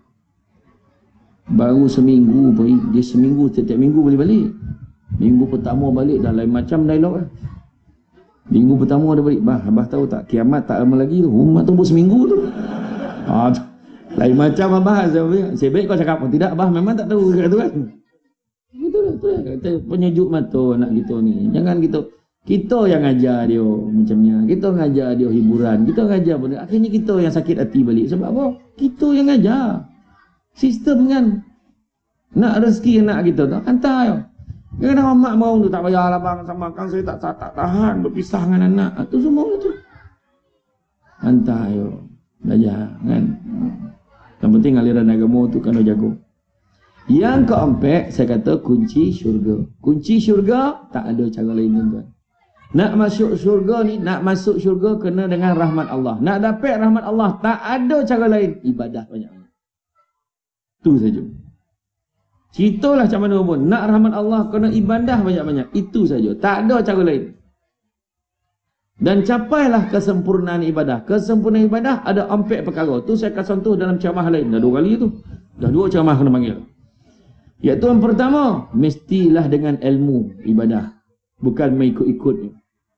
Baru seminggu pergi, dia seminggu setiap minggu boleh balik. Minggu pertama balik dah lain macam dialog lah. Minggu pertama dia balik, bah, abah tahu tak kiamat tak lama lagi tu, rumah tunggu seminggu tu. Ah, lain macam abah. Saya, saya baik kau cakap, oh, tidak abah memang tak tahu kata tu kan. Betul lah, betul lah. Kata penyejuk mata anak kita ni. Jangan kita, kita yang ngajar dia macamnya. Kita ngajar dia hiburan, kita ngajar benda. Akhirnya kita yang sakit hati balik. Sebab apa? Kita yang ngajar. Sistem kan. Nak rezeki anak kita tu, hantar ya. Kadang-kadang mak mau tu tak payahlah bang sama kan saya tak, tak tak tahan berpisah dengan anak. Itu semua itu. Hantar yo. Belajar kan. Yang penting aliran agama tu kena jaga. Yang keempat saya kata kunci syurga. Kunci syurga tak ada cara lain tuan. Nak masuk syurga ni, nak masuk syurga kena dengan rahmat Allah. Nak dapat rahmat Allah tak ada cara lain, ibadah banyak. Itu saja. Ceritalah macam mana pun. Nak rahmat Allah, kena ibadah banyak-banyak. Itu saja. Tak ada cara lain. Dan capailah kesempurnaan ibadah. Kesempurnaan ibadah ada empat perkara. Tu saya akan contoh dalam ceramah lain. Dah dua kali tu. Dah dua ceramah kena panggil. Iaitu yang pertama, mestilah dengan ilmu ibadah. Bukan mengikut-ikut.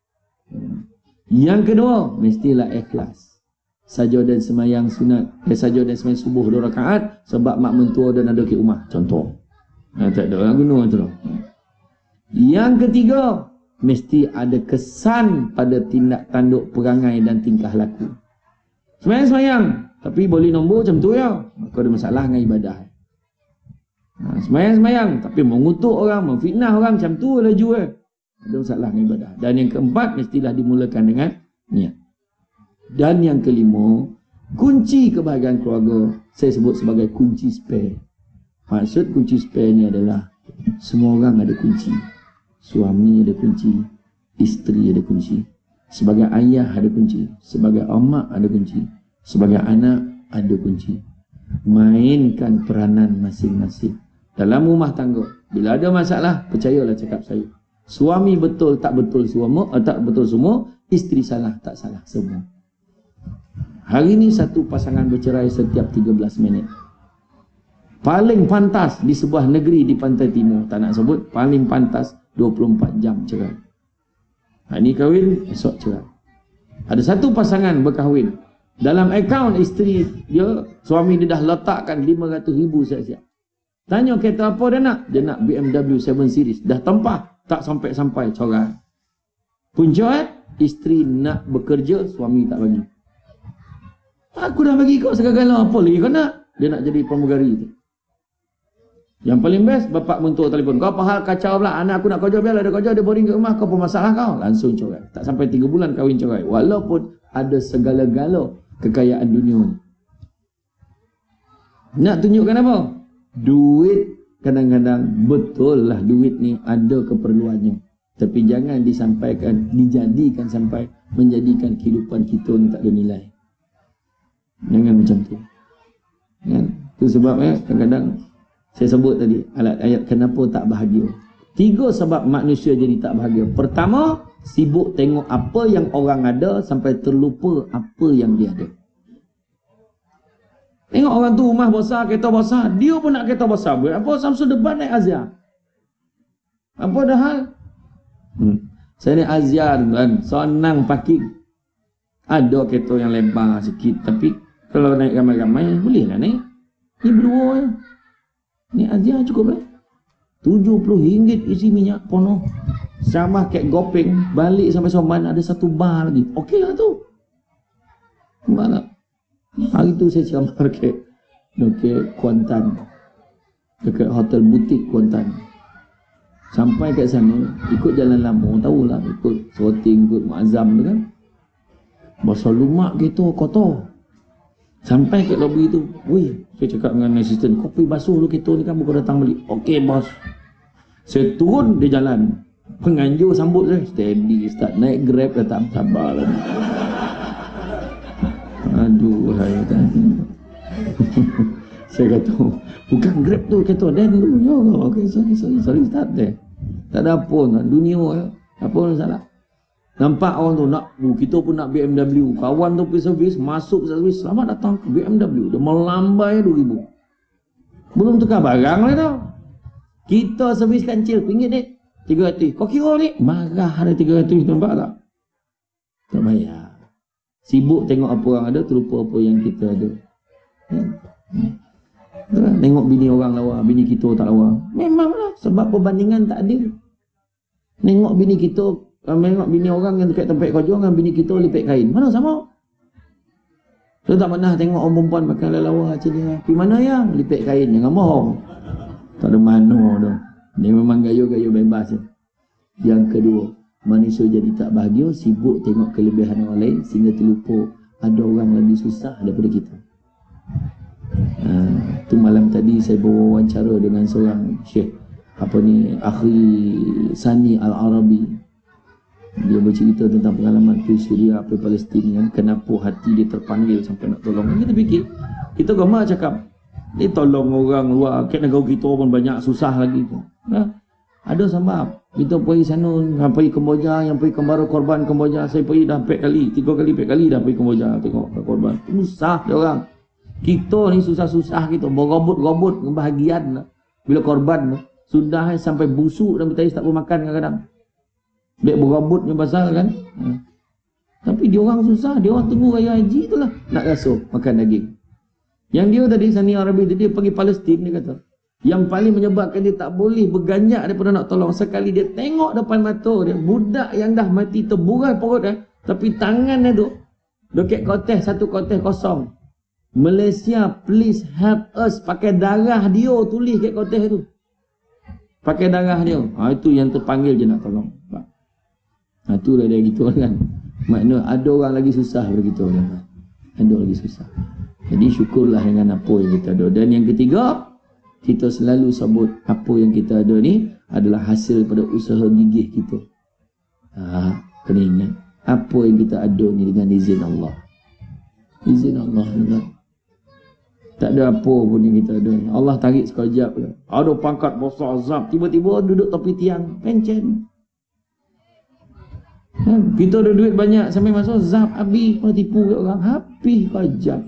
Yang kedua, mestilah ikhlas. Sajud dan semayang sunat. Eh, sajud dan semayang subuh dua rakaat sebab mak mentua dan ada ke rumah. Contoh. Ha, tak ada orang guna tu. Yang ketiga, mesti ada kesan pada tindak tanduk perangai dan tingkah laku. Semayang-semayang, tapi boleh nombor macam tu ya. Maka ada masalah dengan ibadah. Ha, semayang-semayang, tapi mengutuk orang, memfitnah orang, macam tu lah jual. Ada masalah dengan ibadah. Dan yang keempat, mestilah dimulakan dengan niat. Dan yang kelima, kunci kebahagiaan keluarga, saya sebut sebagai kunci spare. Maksud kunci spare ni adalah semua orang ada kunci. Suami ada kunci, isteri ada kunci, sebagai ayah ada kunci, sebagai mak ada kunci, sebagai anak ada kunci. Mainkan peranan masing-masing dalam rumah tangga. Bila ada masalah, percayalah cakap saya. Suami betul tak betul semua, eh, tak betul semua, isteri salah tak salah semua. Hari ini satu pasangan bercerai setiap tiga belas minit. Paling pantas di sebuah negeri di pantai timur, tak nak sebut, paling pantas dua puluh empat jam cerai. Hari ini kahwin, esok cerai. Ada satu pasangan berkahwin. Dalam akaun isteri dia, suami dia dah letakkan lima ratus ribu siap-siap. Tanya kereta apa dia nak? Dia nak B M W tujuh Series. Dah tempah, tak sampai-sampai cerai. Punca eh, isteri nak bekerja, suami tak bagi. Aku dah bagi kau segala-gala, apa lagi kau nak? Dia nak jadi pramugari tu. Yang paling best, bapak mentua telefon. Kau apa hal kacau pula? Anak aku nak kerja, biarlah dia kerja, dia boring kat rumah. Kau apa masalah kau? Langsung cerai. Tak sampai tiga bulan kahwin cerai. Walaupun ada segala-gala kekayaan dunia ni. Nak tunjukkan apa? Duit kadang-kadang betul lah duit ni ada keperluannya. Tapi jangan disampaikan, dijadikan sampai menjadikan kehidupan kita ni tak ada nilai. Jangan macam tu. Kan? Itu sebabnya kadang-kadang saya sebut tadi ayat kenapa tak bahagia. Tiga sebab manusia jadi tak bahagia. Pertama, sibuk tengok apa yang orang ada sampai terlupa apa yang dia ada. Tengok orang tu rumah besar, kereta besar, dia pun nak kereta besar. Buat apa Samsul debat naik Azia? Apa dah hal? Hmm. Saya naik Azia kan, senang parking. Ada kereta yang lebar sikit, tapi kalau naik ramai-ramai boleh lah naik. Ni berdua je. Ni Azia cukup lah. tujuh puluh ringgit isi minyak penuh. Sama kayak gopeng. Balik sampai Soman ada satu bar lagi. Okey lah tu. Mana? Hari tu saya ceramah dekat dekat Kuantan. Dekat hotel butik Kuantan. Sampai kat sana, ikut jalan lama. Tahulah ikut sorting, ikut Muazzam tu kan. Basah lumak gitu kotor. Sampai kat lobi tu, weh, saya cakap dengan asisten, kopi basuh lu kita ni kan bukan datang balik. Okey bos. Saya turun di jalan. Penganjur sambut saya, steady start naik Grab datang, sabar lagi. Aduh, hai tadi. Saya kata, bukan Grab tu, kata dan tu. Ya, okey, sorry, sorry, sorry start deh. Tak ada apa kan, dunia ya. Apa pun salah. Nampak orang tu nak, kita pun nak B M W. Kawan tu pergi servis, masuk servis, selamat datang ke B M W. Dia melambai dua ribu. Belum tukar barang lah tau. Kita servis kancil, ringgit dek, tiga ratus. Kau kira ni? Marah ada tiga ratus, nampak tak? Tak bayar. Sibuk tengok apa orang ada, terlupa apa yang kita ada. Ya. Hmm. Tengok bini orang lawa, bini kita tak lawa. Memanglah, sebab perbandingan tak adil. Tengok bini kita, tengok bini orang yang dekat tempat kerja dengan bini kita lipet kain. Mana sama? Saya tak pernah tengok orang perempuan makan lawa macam ni. Pergi mana yang? Lipet kain. Jangan bohong. Tak ada mana tu. Dia memang gaya-gaya bebas je. Yang kedua, manusia jadi tak bahagia, sibuk tengok kelebihan orang lain sehingga terlupa ada orang lebih susah daripada kita. Ha, tu malam tadi saya berwawancara dengan seorang syekh apa ni, Akhi Sani Al-Arabi. Dia bercerita tentang pengalaman pergi Syria, pergi Palestin kan, kenapa hati dia terpanggil sampai nak tolong. Kita fikir, kita gambar cakap Dia tolong orang luar. Kat negara kita pun banyak susah lagi. Nah, ada sebab. Kita pergi sana, yang pergi Kemboja, yang pergi kembara korban Kemboja. Saya pergi dah empat kali, tiga kali, empat kali dah pergi Kemboja tengok korban. Susah dia orang. Kita ni susah-susah kita. Berobot-robot, kebahagiaan lah. Bila korban lah. Sudah sampai busuk dan bertais tak boleh makan kadang-kadang. Baik berobotnya pasal kan. Ha. Tapi dia orang susah. Dia orang tunggu raya haji tu lah. Nak rasa makan daging. Yang dia tadi, Sani Arabi tadi, dia pergi Palestin, dia kata. Yang paling menyebabkan dia tak boleh berganjak daripada nak tolong. Sekali dia tengok depan mata dia, budak yang dah mati terburai perut dia, tapi tangan dia tu, dekat kotes, satu kotes kosong. Malaysia, please help us. Pakai darah dia tulis kat kotes tu. Pakai darah dia. Ha, itu yang terpanggil je nak tolong. Ha, itulah dia gitu kan. Makna ada orang lagi susah daripada kita. Kan? Ada lagi susah. Jadi syukurlah dengan apa yang kita ada. Dan yang ketiga, kita selalu sebut apa yang kita ada ni adalah hasil pada usaha gigih kita. Ha, kena ingat. Apa yang kita ada ni dengan izin Allah. Izin Allah. Benar. Tak ada apa pun yang kita ada ni. Allah tarik sekejap. Ada pangkat besar azab. Tiba-tiba duduk tepi tiang. Pencen. Ha, kita ada duit banyak sampai masuk zab habis. Kalau tipu ke orang. Habis sekejap.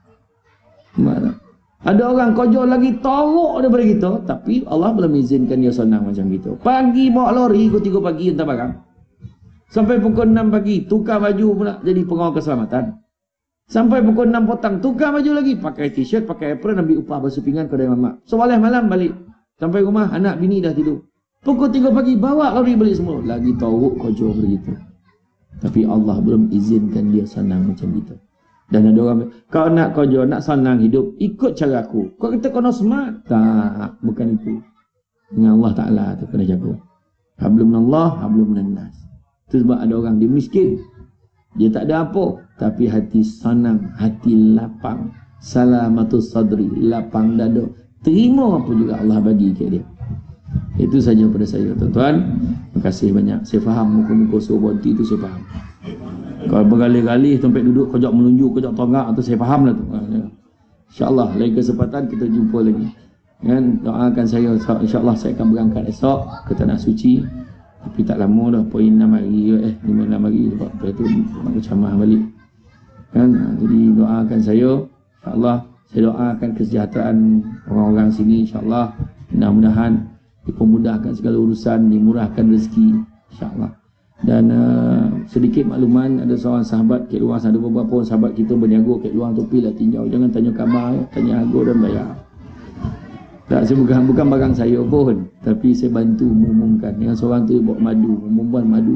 Mana? Ada orang kojol lagi teruk daripada kita, tapi Allah belum izinkan dia senang macam kita. Pagi bawa lori, pukul tiga pagi hantar barang. Sampai pukul enam pagi, tukar baju pula jadi pengawal keselamatan. Sampai pukul enam petang, tukar baju lagi. Pakai t-shirt, pakai apron, ambil upah basuh pinggan kedai mamak. Sewaleh malam balik. Sampai rumah, anak bini dah tidur. Pukul tiga pagi, bawa lori balik semua. Lagi teruk kojol begitu. Tapi Allah belum izinkan dia senang macam kita. Dan ada orang, kau nak kerja, nak senang hidup, ikut cara aku. Kau kata kau nak smart. Tak, bukan itu. Dengan Allah Ta'ala tu kena jaga. Hablum Allah, hablum nas. Itu sebab ada orang, dia miskin. Dia tak ada apa. Tapi hati senang, hati lapang. Salamatus sadri, lapang dada. Terima apa juga Allah bagi ke dia. Itu saja pada saya, tuan-tuan. Terima kasih banyak. Saya faham muka-muka suruh bonti itu saya faham. Kalau bergalih-galih tempat duduk, kejap menunjuk, kejap tonggak, itu saya faham lah tu. InsyaAllah, lain kesempatan kita jumpa lagi. Dan doakan saya, insyaAllah saya akan berangkat esok ke Tanah Suci. Tapi tak lama dah, poin enam hari, eh, lima enam hari. Sebab lepas tu aku camah balik. Kan? Jadi doakan saya, insyaAllah, saya doakan kesejahteraan orang-orang sini, insyaAllah. Mudah-mudahan dipermudahkan segala urusan, dimurahkan rezeki, insyaAllah. Dan uh, sedikit makluman, ada seorang sahabat kat luar, ada beberapa sahabat kita berniaga kat luar topi lah tinjau. Jangan tanya khabar, tanya harga dan bayar. Tak, saya bukan, bukan barang saya pun, tapi saya bantu mengumumkan. Yang seorang tu bawa madu, umumkan madu.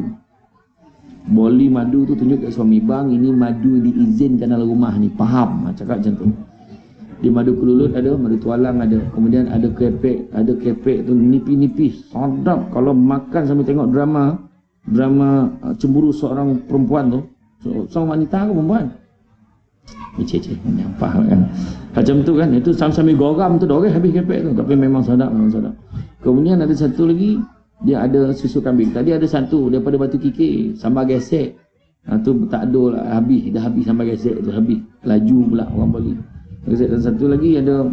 Boli madu tu tunjuk kat suami, bang ini madu diizinkan dalam rumah ni, faham? Cakap macam tu. Di madu kelulut ada, madu tualang ada. Kemudian ada kepek, ada kepek tu nipis-nipis. Sedap kalau makan sambil tengok drama. Drama uh, cemburu seorang perempuan tu, so, seorang wanita ke perempuan, cek-cek nampak kan macam tu kan. Itu sambil goram tu dah habis kepek tu, tapi memang sedap, memang sedap. Kemudian ada satu lagi, dia ada susu kambing. Tadi ada satu daripada Batu Kikir, sambal gesek. Ha, tu tak ada lah, habis dah habis sambal gesek tu, habis laju pula orang beli. Dan satu lagi ada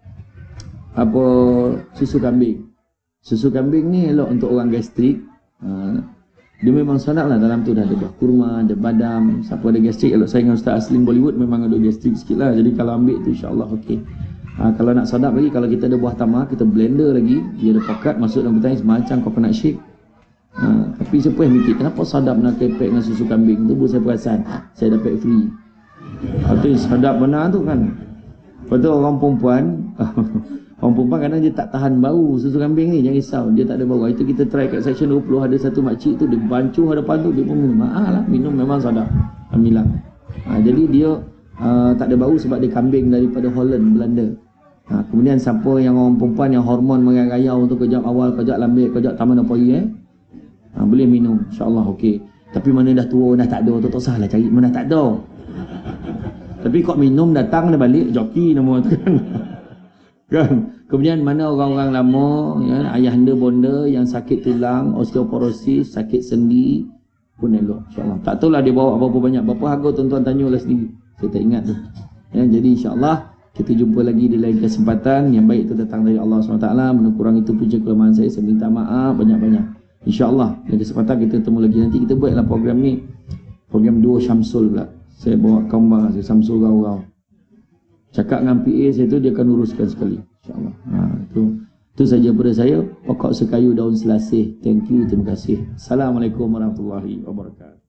apa, susu kambing. Susu kambing ni elok untuk orang gastrik. Ha, dia memang sedap lah, dalam tu dah ada buah kurma, ada badam. Siapa ada gastrik, kalau saya dengan Ustaz Aslim Bollywood memang ada gastrik sikit lah. Jadi kalau ambil tu insyaAllah okey. Ha, kalau nak sedap lagi, kalau kita ada buah tamar, kita blender lagi, dia ada pokat, masuk dalam petang semacam coconut shake. Ha, tapi siapa yang mikir, kenapa sedap nak kepek dengan susu kambing? Tu pun saya perasan, saya dapat free. Itu sedap benar tu kan. Lepas tu orang perempuan, orang perempuan kadang dia tak tahan bau susu kambing ni, jangan risau, dia tak ada bau. Itu kita try kat section dua puluh, ada satu makcik tu, dia bancuh hadapan tu, dia pun minum. Ah lah, minum memang sedap. Alhamdulillah. Ha, jadi dia uh, tak ada bau sebab dia kambing daripada Holland, Belanda. Ha, kemudian siapa yang orang perempuan yang hormon merayau tu, kejap awal, kejap lambat, kejap taman apa eh, ha, boleh minum, insyaAllah okey. Tapi mana dah tua, dah tak ada tu, tak usahlah cari, mana tak ada. Tapi kok minum datang dah balik, joki nama tu kan. Kan? Kemudian mana orang-orang lama, ya, ayahanda bonda yang sakit tulang, osteoporosis, sakit sendi pun elok, insyaAllah. Tak tahulah dia bawa berapa banyak, berapa harga tuan-tuan tanyalah sendiri. Saya tak ingat tu. Ya, jadi insyaAllah Kita jumpa lagi di lain kesempatan. Yang baik itu datang dari Allah subhanahu wa taala. Mana kurang itu punca kelemahan saya. Saya minta maaf banyak-banyak. InsyaAllah lain kesempatan kita ketemu lagi. Nanti kita buatlah program ni. Program Duo Syamsul pula. Saya bawa kawan saya Syamsul Gau-Gau. Cakap dengan P A saya tu dia akan uruskan sekali. InsyaAllah. Ha, itu, itu saja pada saya. Pokok sekayu daun selasih. Thank you. Terima kasih. Assalamualaikum warahmatullahi wabarakatuh.